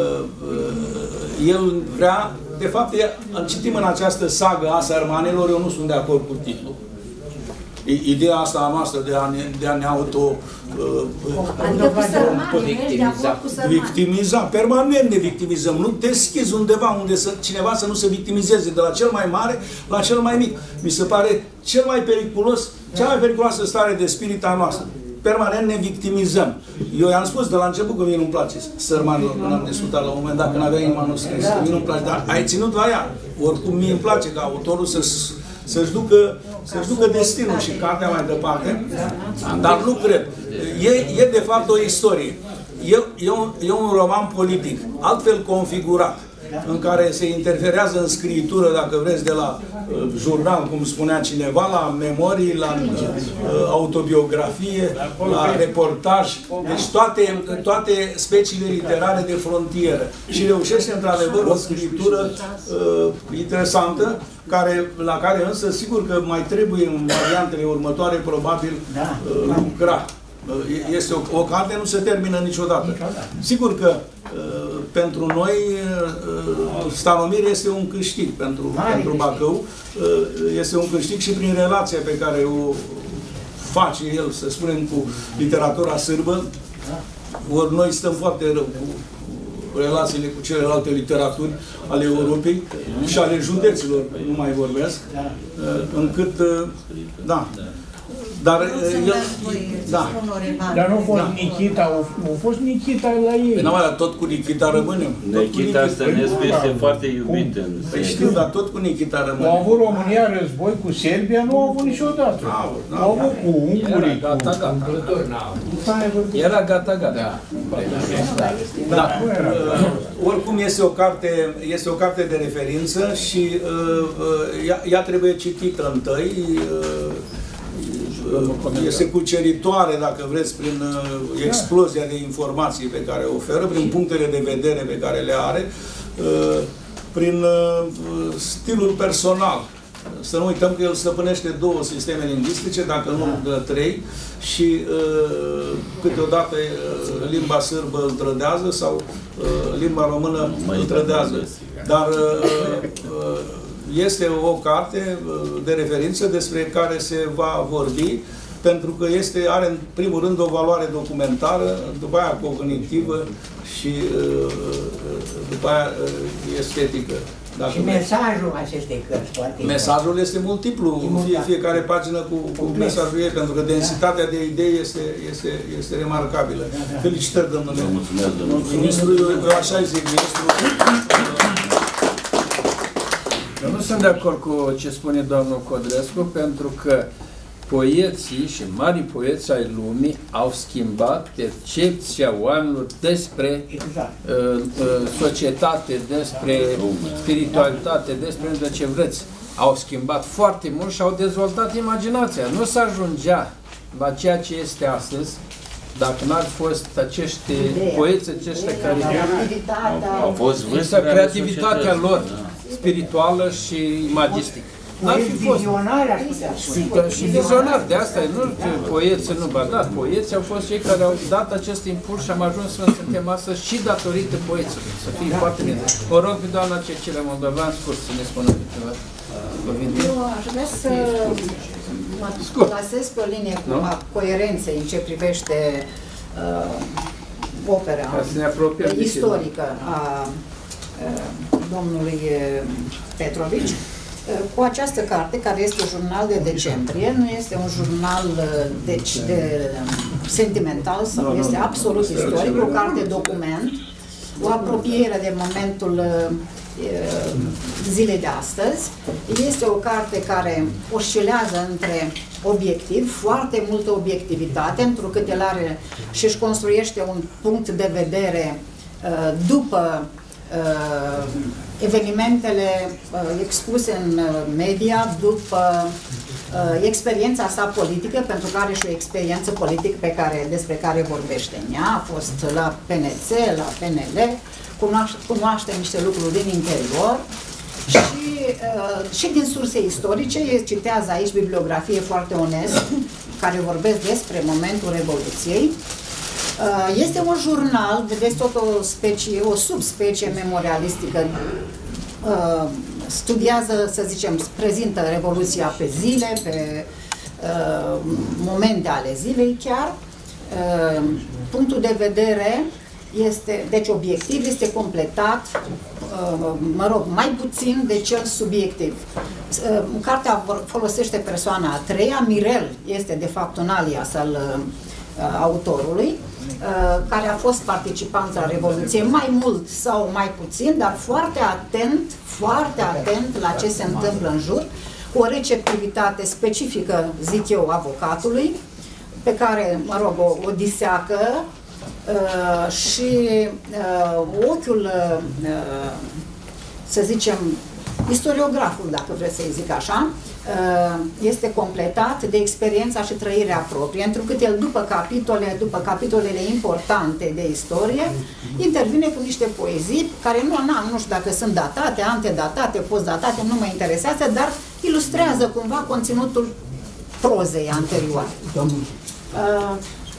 el vrea, de fapt, citim în această sagă a sărmanelor, eu nu sunt de acord cu titlul. Ideea asta a noastră de a ne, de a ne auto adică cu sărmani, ești de acord cu sărmani. Victimiza, permanent ne victimizăm. Nu te schizi undeva unde să, cineva să nu se victimizeze, de la cel mai mare la cel mai mic. Mi se pare cel mai periculos, cea mai periculoasă stare de spirit a noastră. Permanent ne victimizăm. Eu i-am spus de la început că mie nu-mi place sărmanilor, când am discutat la un moment dat, când avea inima nu scris, că mie nu-mi place, dar ai ținut la ea. Oricum mie îmi place ca autorul să-și să-și ducă, să-și ducă destinul și cartea mai departe, dar nu cred. E, e de fapt o istorie. E, e, un, e un roman politic, altfel configurat, în care se interferează în scriitură, dacă vreți, de la uh, jurnal, cum spunea cineva, la memorii, la uh, autobiografie, la reportaj, deci toate, toate speciile literare de frontieră. Și reușește, într-adevăr, o scriitură uh, interesantă, care, la care însă, sigur că mai trebuie în variantele următoare, probabil, uh, lucra. Este o, o carte nu se termină niciodată. niciodată. Sigur că uh, pentru noi uh, Stanomir este un câștig pentru, pentru Bacău. Uh, este un câștig și prin relația pe care o face el, să spunem, cu literatura sârbă. Ori noi stăm foarte rău cu relațiile cu celelalte literaturi ale Europei și ale judeților, nu mai vorbesc, uh, încât, uh, da. Dar el, da. Dar nu a fost da. Nikita, a fost Nikita la ei. Păi, n-am tot cu Nikita rămânem. Nikita Stănescu este foarte iubit. Păi știu, dar tot cu Nikita rămânem. Au avut România război cu Serbia, nu au avut niciodată. Au avut cu ungurii. Era gata, gata. Era gata, gata. Da. Oricum este o carte, este o carte de referință și ea, ea trebuie citită întâi. Este cuceritoare, dacă vreți, prin uh, explozia de informații pe care o oferă, prin punctele de vedere pe care le are, uh, prin uh, stilul personal. Să nu uităm că el stăpânește două sisteme lingvistice, dacă nu de trei, și uh, câteodată uh, limba sârbă îl trădează sau uh, limba română îl trădează. Dar uh, uh, este o carte de referință despre care se va vorbi, pentru că este, are în primul rând o valoare documentară, după aia cognitivă și după aia estetică. Dacă și mesajul acestei cărți foarte Mesajul este multiplu, fie, fiecare pagină cu, cu mesajul ei, pentru că densitatea de idei este, este, este remarcabilă. Felicitări, domnule. Mulțumesc, domnule. Ministrul, eu așa zic, ministrul... Eu nu sunt de acord cu ce spune domnul Codrescu, pentru că poeții și mari poeți ai lumii au schimbat percepția oamenilor despre exact. uh, uh, societate, despre spiritualitate, despre ce vreți. Au schimbat foarte mult și au dezvoltat imaginația. Nu se ajungea la ceea ce este astăzi dacă n-ar fost acești poeți, aceștia care au fost creativitatea lor spirituală și imagistică. N-ar fi fost. Și vizionari, de asta, nu poeții, nu, ba da, poeții au fost cei care au dat acest impuls și am ajuns să suntem astăzi și datorită poeților. Să fie foarte bine. O rog pe doamna Cecilia Moldovan, scurt, să ne spună câteva cuvinte. Eu aș vrea să mă plasez pe o linie cu coerenței în ce privește uh, opera istorică a uh, domnului Petrovici. cu această carte, care este un jurnal de decembrie, nu este un jurnal deci, de sentimental sau este absolut istoric, o carte document, o apropiere de momentul zilei de astăzi. Este o carte care oscilează între obiectiv, foarte multă obiectivitate, întrucât el are și își construiește un punct de vedere după Uh, evenimentele uh, expuse în uh, media, după uh, experiența sa politică, pentru că are și o experiență politică pe care, despre care vorbește. Ea a fost la P N C, la P N L, cunoaște, cunoaște niște lucruri din interior și, uh, și din surse istorice. El citează aici bibliografie foarte onest, care vorbesc despre momentul Revoluției. Este un jurnal, vedeți, tot o specie, o subspecie memorialistică. Studiază, să zicem, prezintă Revoluția pe zile, pe momente ale zilei chiar. Punctul de vedere este, deci obiectiv, este completat, mă rog, mai puțin de cel subiectiv. Cartea folosește persoana a treia, Mirel este de fapt un alias al autorului, care a fost participant la Revoluție mai mult sau mai puțin, dar foarte atent, foarte atent la ce se întâmplă în jur, cu o receptivitate specifică, zic eu, avocatului, pe care, mă rog, o, o diseacă uh, și uh, ochiul, uh, să zicem, istoriograful, dacă vreți să-i zic așa, este completat de experiența și trăirea proprie, întrucât el, după capitole, după capitolele importante de istorie, intervine cu niște poezii care nu, na, nu știu dacă sunt datate, antedatate, postdatate, nu mă interesează, dar ilustrează cumva conținutul prozei anterioare. Uh,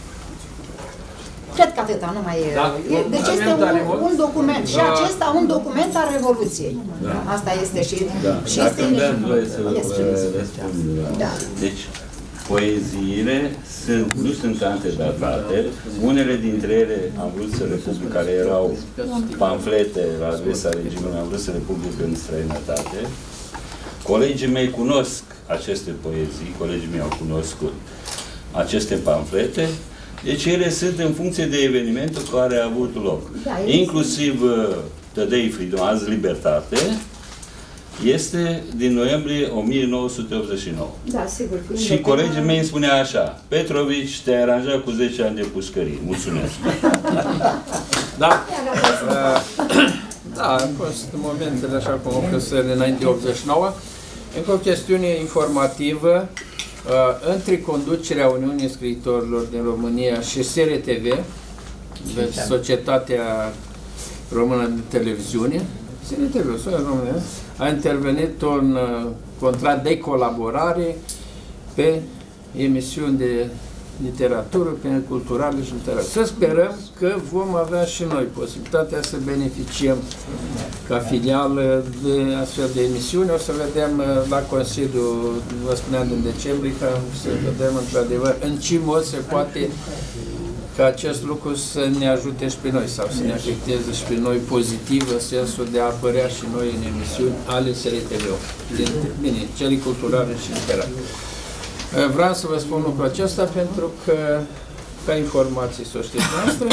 Cred că atâta, nu mai e. Da, deci este un, un document și da. Acesta un document al Revoluției. Da. Asta este și, da. și Dacă este vreau voie să răspund. Da. Deci, poeziile sunt, nu sunt antedatate. Unele dintre ele am vrut să le public, care erau pamflete la adresa regimului, am vrut să le public în străinătate. Colegii mei cunosc aceste poezii, colegii mei au cunoscut aceste pamflete. Deci ele sunt în funcție de evenimentul care a avut loc. Da, inclusiv uh, Tădei Freedom, azi Libertate, este din noiembrie o mie nouă sute optzeci și nouă. Da, sigur. Și colegii mei îmi spunea așa: Petrovici, te-ai aranjat cu zece ani de pușcărie. Mulțumesc! Da. Da, a fost momentele așa cum au fost înainte optzeci și nouă. Încă o chestiune informativă. Uh, între conducerea Uniunii Scriitorilor din România și S R T V, deci Societatea Română de Televiziune, S R T V, România, a intervenit un uh, contract de colaborare pe emisiuni de literatură, pe culturale și literare. Să sperăm că vom avea și noi posibilitatea să beneficiem ca filială de astfel de emisiuni. O să vedem la Consiliu, vă spuneam în decembrie, ca să vedem într-adevăr în ce mod se poate ca acest lucru să ne ajute și pe noi sau să ne afecteze și pe noi pozitiv în sensul de a apărea și noi în emisiuni ale S R T V-ului. Bine, cele culturale și literare. Vreau să vă spun lucrul acesta pentru că, ca informații, să o știți noastră,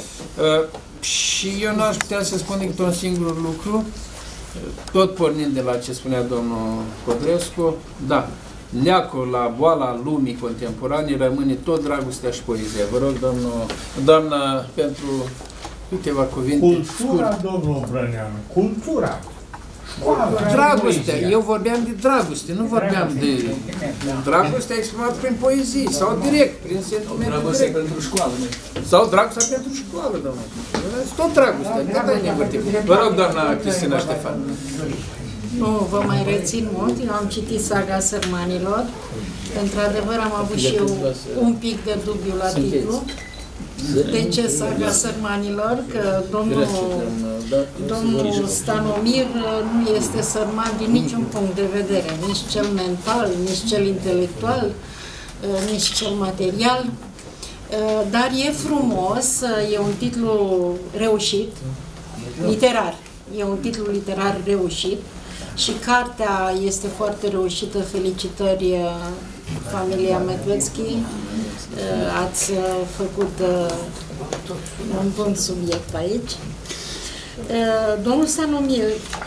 și eu nu aș putea să spun decât un singur lucru, tot pornind de la ce spunea domnul Codrescu, da, leacul la boala lumii contemporane rămâne tot dragostea și poezia. Vă rog, domnul, doamna, pentru câteva cuvinte Cultura, scurt. domnul Brăneanu, cultura. Dragoste, eu vorbeam de dragoste, nu vorbeam de dragoste exprimat prin poezii sau direct, prin sentimente dragoste direct. pentru școală. Sau dragostea pentru școală, domnule. Tot dragostea, cât ai nevârtit. Vă rog, doamna Cristina Ștefan. Nu vă mai rețin mult, eu am citit Saga Sărmanilor. Într-adevăr am avut și eu un pic de dubiu la titlu. De ce Saga Sărmanilor? Că domnul, domnul Stanomir nu este sărman din niciun punct de vedere, nici cel mental, nici cel intelectual, nici cel material. Dar e frumos, e un titlu reușit, literar, e un titlu literar reușit. Și cartea este foarte reușită. Felicitări, familia Medvedski. Ați făcut un bun subiect aici. Domnul Stanomir,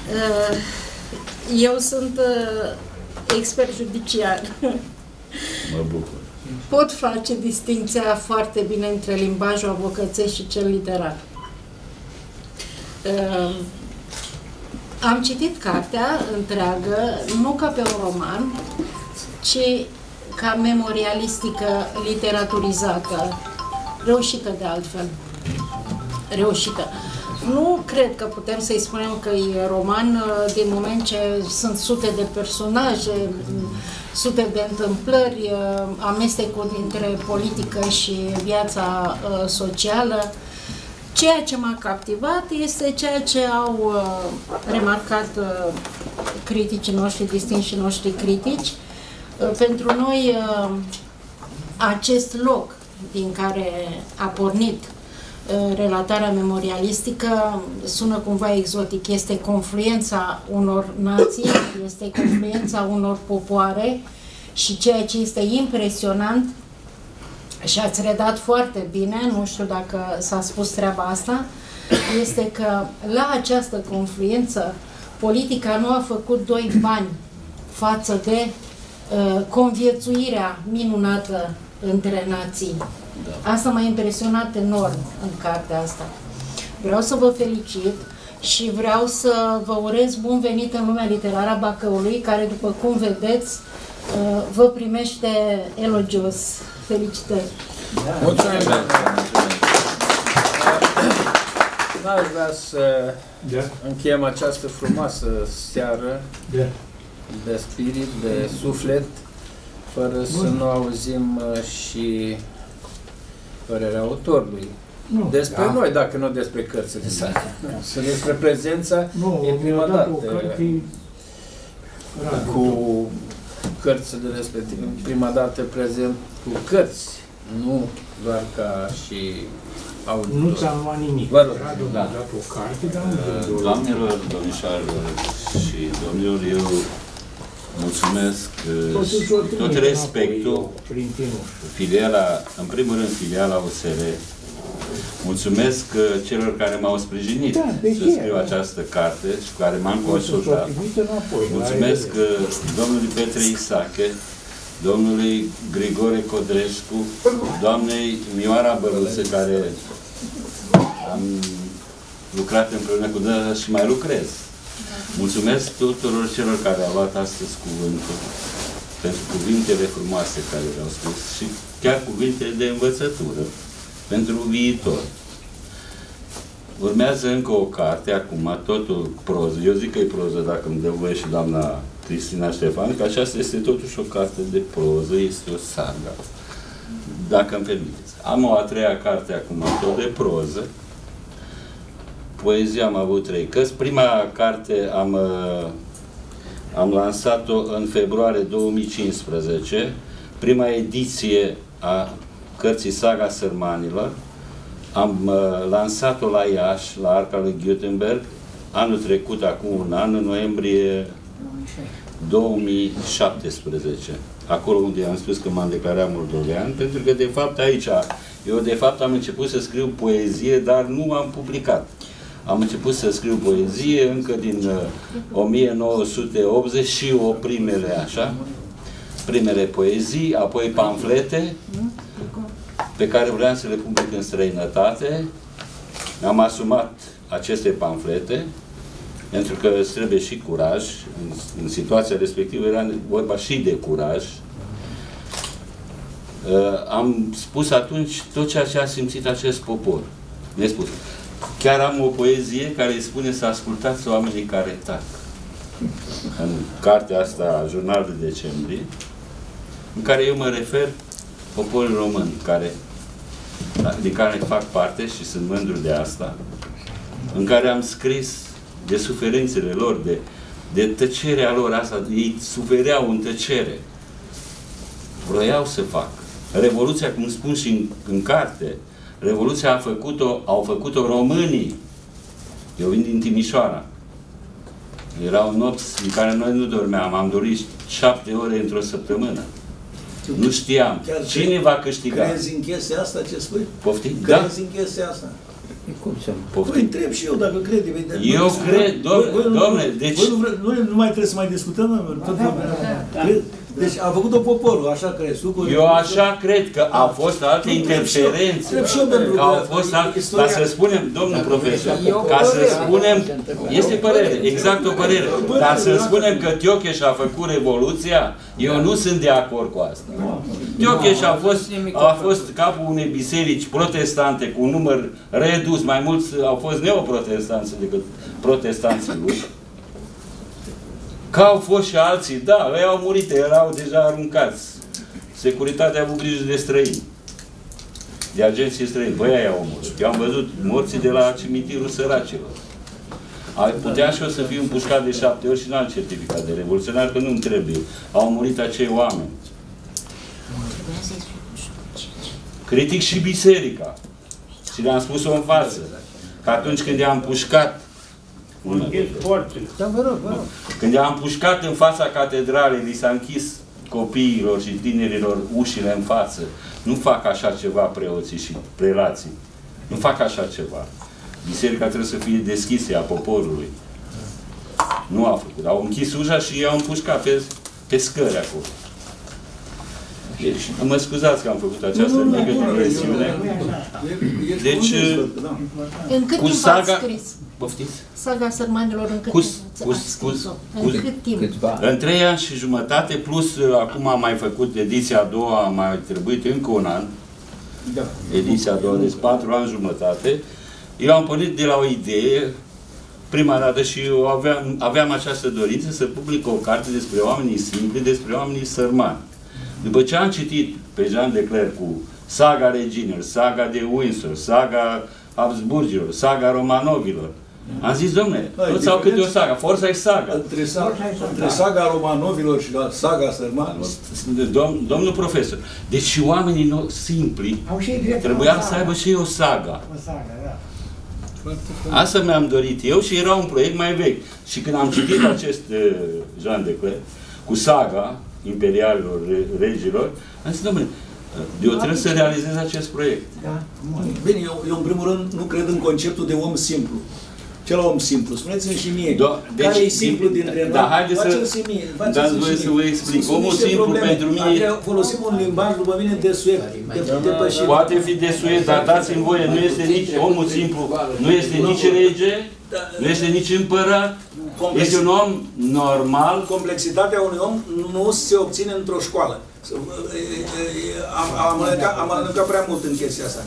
eu sunt expert judiciar. Mă bucur. Pot face distinția foarte bine între limbajul avocățesc și cel literar. Uh, am citit cartea întreagă, nu ca pe un roman, ci ca memorialistică, literaturizată, reușită de altfel. Reușită. Nu cred că putem să-i spunem că e roman din moment ce sunt sute de personaje, sute de întâmplări, amestecul dintre politică și viața uh, socială. Ceea ce m-a captivat este ceea ce au uh, remarcat uh, criticii noștri, distinși noștri critici. Uh, pentru noi uh, acest loc din care a pornit uh, relatarea memorialistică sună cumva exotic. Este confluența unor nații, este confluența unor popoare și ceea ce este impresionant și ați redat foarte bine, nu știu dacă s-a spus treaba asta, este că la această confluență politica nu a făcut doi bani față de uh, conviețuirea minunată între nații. Asta m-a impresionat enorm în cartea asta. Vreau să vă felicit și vreau să vă urez bun venit în lumea literară a Bacăului, care, după cum vedeți, uh, vă primește elogios. Felicitări! Mulțumim! N-aș vrea să da. încheiem această frumoasă seară da. de spirit, de suflet, fără Bun. să nu auzim și părerea autorului. Nu. Despre da. noi, dacă nu despre cărțile sale. Să despre prezența, nu, e prima dată cu cărțile respective, prima dată prezent cu cărți, nu doar ca și auditor. Nu ți-am luat nimic. Vă rog. Da. Da. Dat o carte, dar nu uh, Doamnelor, domnișoarelor și domnilor, eu mulțumesc uh, tot respectul filiala, în primul rând filiala O S R. Mulțumesc uh, celor care m-au sprijinit da, să scriu această carte și cu care m-am consultat. Mulțumesc uh, domnului Petre Isache, domnului Grigore Codrescu, doamnei Mioara Băruță, care am lucrat împreună cu dânsa și mai lucrez. Mulțumesc tuturor celor care au luat astăzi cuvântul pentru cuvintele frumoase care le-au spus și chiar cuvintele de învățătură pentru viitor. Urmează încă o carte, acum totul proză. Eu zic că e proză, dacă îmi dă voie și doamna Cristina Ștefan, că aceasta este totuși o carte de proză, este o saga. Dacă îmi permiteți. Am o a treia carte acum, tot de proză. Poezia am avut trei cărți. Prima carte am, am lansat-o în februarie două mii cincisprezece. Prima ediție a cărții Saga Sărmanilor. Am uh, lansat-o la Iași, la Arca lui Gutenberg, anul trecut, acum un an, în noiembrie două mii șaptesprezece. Acolo unde am spus că m-am declarat moldovean, pentru că, de fapt, aici, eu, de fapt, am început să scriu poezie, dar nu am publicat. Am început să scriu poezie încă din uh, o mie nouă sute optzeci și o primele, așa, primele poezii, apoi pamflete, pe care vreau să le public în străinătate. Am asumat aceste pamflete, pentru că îți trebuie și curaj. În, în situația respectivă era vorba și de curaj. Uh, am spus atunci tot ceea ce a simțit acest popor. Nespus. Chiar am o poezie care îi spune să ascultați oamenii care tac. În cartea asta, Jurnal de decembrie, în care eu mă refer poporul român, care, din care fac parte și sunt mândru de asta, în care am scris de suferințele lor, de, de tăcerea lor asta, ei sufereau în tăcere. Vroiau să fac. Revoluția, cum spun și în, în carte, Revoluția a făcut-o, au făcut-o românii. Eu vin din Timișoara. Erau nopți în care noi nu dormeam, am dorit șapte ore într-o săptămână. Nu știam. Chiar Cine va câștiga? Crezi în chestia asta ce spui? Poftim? Da? Crezi în chestia asta? Cum să nu? Păi întreb și eu dacă crede. Eu cred, domnule, deci... Nu mai trebuie să mai discutăm, tot Deci a făcut-o poporul, așa crezi tu? Eu așa cred că au fost alte interferențe. Că au fost alte... Ca să spunem, domnul profesor, ca să spunem, este părere, exact o părere, dar să spunem că Tiocheș a făcut revoluția, eu nu sunt de acord cu asta. Tiocheș a fost, a fost capul unei biserici protestante cu un număr redus, mai mulți au fost neoprotestanți decât protestanții lui. Că au fost și alții, da, ei au murit, erau deja aruncați. Securitatea a avut grijă de străini, de agenții străini. Băi, aia au murit. Eu am văzut morții de la cimitirul săracilor. Putea și eu să fiu împușcat de șapte ori și n-am certificat de revoluționar, că nu-mi trebuie. Au murit acei oameni. Critic și biserica. Și le-am spus-o în față. Că atunci când i-am pușcat Când i-am pușcat în fața catedralei, li s-a închis copiilor și tinerilor ușile în față. Nu fac așa ceva preoții și prelații. Nu fac așa ceva. Biserica trebuie să fie deschisă a poporului. Nu a făcut. Au închis ușa și i-au împușcat pe, pe scări acolo. Deci, mă scuzați că am făcut această mică presiune. Deci, în cât cu timp saga... ați scris? Poftiți? Saga Sărmanilor, în cât cu, timp cu, ați scris-o? Cu, în cât timp? În trei ani și jumătate, plus acum am mai făcut ediția a doua, am mai trebuit încă un an. Da. Ediția a doua, deci patru ani jumătate. Eu am pornit de la o idee, prima dată, și eu aveam, aveam această dorință să public o carte despre oamenii simpli, despre oamenii sărmani. După ce am citit pe Jean de Clerc cu saga reginilor, saga de Windsor, saga Habsburgilor, saga Romanovilor, am zis, domnule, toți au câte o saga, forța e saga. Între saga, între saga Romanovilor și saga sărmanilor? Dom, domnul profesor, deci și oamenii no simpli trebuia să aibă și ei o saga. O saga, da. Asta mi-am dorit eu și era un proiect mai vechi. Și când am citit acest uh, Jean de Clerc cu saga imperialilor, regilor, am zis, domnule, eu trebuie să realizez acest proiect. Da. Bine, eu, eu în primul rând nu cred în conceptul de om simplu. Ce la om simplu? Spuneți-mi și mie. Do care deci, e simplu dintre noi? Da, haideți să... Dați voie să vă explic. Omul simplu probleme. pentru mine... Andrei, folosim un limbaj, după mine, desuet. De, de Poate fi desuet, dar dați-mi voie. Nu este nici omul simplu, nu este nici rege, nu este nici împărat. Este un om normal. Complexitatea unui om nu se obține într-o școală. Am, am, alunecat, am alunecat prea mult în chestia asta.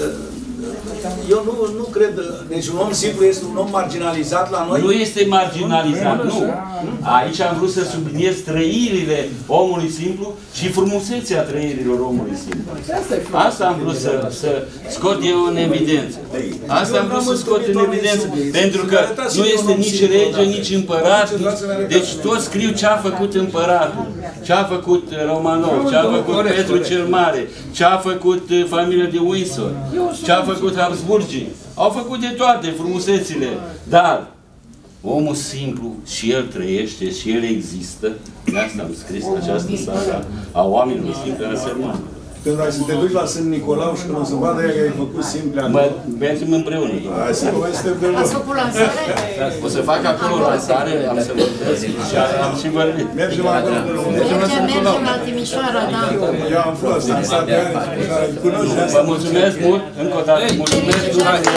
Eu nu, nu cred. Deci un om simplu este un om marginalizat la noi? Nu este marginalizat, nu. Aici am vrut să subliniez trăirile omului simplu și frumusețea trăirilor omului simplu. Asta am vrut să, să scot eu în evidență. Asta am vrut să scot în evidență. Pentru că nu este nici rege, nici împărat. Deci toți scriu ce a făcut împăratul, ce a făcut Romanov, ce a făcut Petru cel Mare, ce a făcut familia de Windsor, ce a făcut Habsburgii. Au făcut de toate frumusețile, dar omul simplu și el trăiește și el există. De asta am scris această saga a oamenilor simpli în Sărmani. Când ai să te duci la Sfânt Nicolau și când o să vadă ea că ai făcut simple acolo. Mergem împreună. Hai să mai suntem de Ați făcut lansare? O să fac acolo lansare, am să vorbesc și am și vorbit. Mergem acolo. Mergem la Timișoara, da. Eu am fost, am stat de ani. Vă mulțumesc mult, încă o dată, mulțumesc tuturor.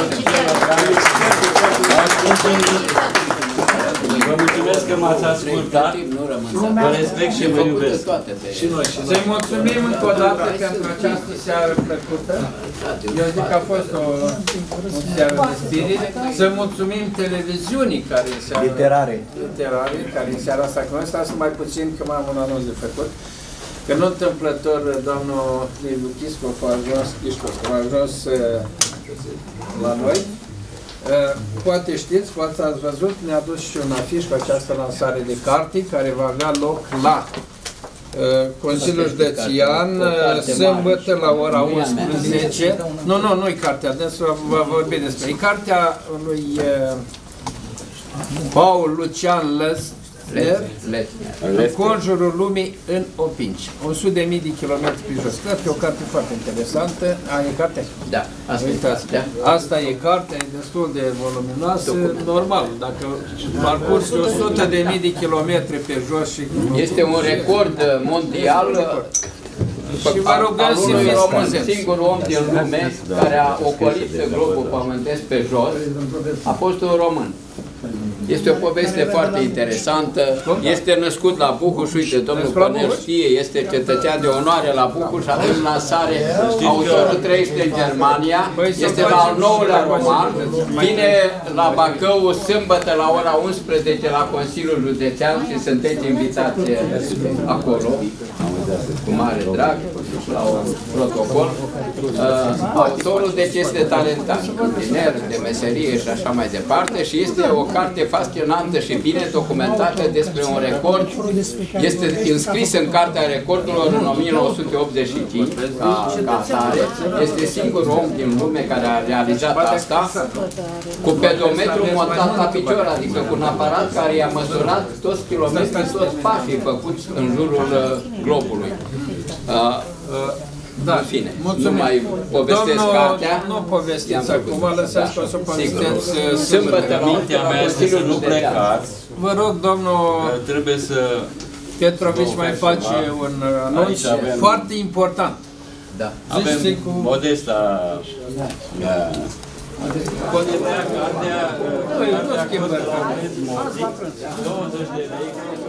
Vă mulțumesc că m-ați ascultat, vă respect și vă iubesc. Și noi. Să-i mulțumim încă o dată pentru această seară plăcută. Eu zic că a fost o, o seară de spirit. Să mulțumim televiziunii care în seara... Literare. Literare, care în seara asta cu noi. Stați mai puțin că mai am un anunț de făcut. Că nu întâmplător domnul Liviu Chiscof a ajuns, Chiscof a ajuns la noi. Poate știți, poate ați văzut, ne-a dus și un afiș cu această lansare de carte care va avea loc la uh, Consiliul Județean sâmbătă la ora unsprezece. Nu, nu, nu-i cartea, dânsul va vorbi despre. E cartea lui uh, Paul Lucian Lester, În conjurul lumii în Opinci. o sută de mii de kilometri pe jos. Cred că e o carte foarte interesantă. A, e carte? Da. Asta Uitați, e, da. asta e carte, e destul de voluminoasă, normal. Dacă parcurgi o sută de mii de kilometri pe jos și... Este un record mondial. Și vă rugăm să fiți scuzeți. Singurul om din lume care a ocolit globul pământesc pe jos a fost un român. Este o poveste foarte interesantă. Este născut la Buhuș, uite, domnul Cornel știe, este cetățean de onoare la Buhuș, avem lansare, autorul trăiește în Germania, este la al nouălea roman, vine la Bacău sâmbătă la ora unsprezece la Consiliul Județean și sunteți invitați acolo, cu mare drag, la un protocol. Uh, autorul deci este talentat, inginer de meserie și așa mai departe și este o carte fascinantă și bine documentată despre un record. Este înscris în Cartea Recordurilor în o mie nouă sute optzeci și cinci, ca, ca atare. Este singurul om din lume care a realizat asta cu pedometru montat la picior, adică cu un aparat care i-a măsurat toți kilometrii, toți pașii făcuți în jurul uh, globului. Uh, uh, Da, în fine, mulțumim. Nu mai povestesc Domnul, cartea. Nu povestiți acum, lăsați că o să povestiți sâmbătă la mintea mea este să nu plecați. Vă rog, domnul trebuie să Petrovici mai face un anunț foarte important. Da. Avem Modesta. Poate vrea cartea. Nu, nu schimbări. douăzeci de lei.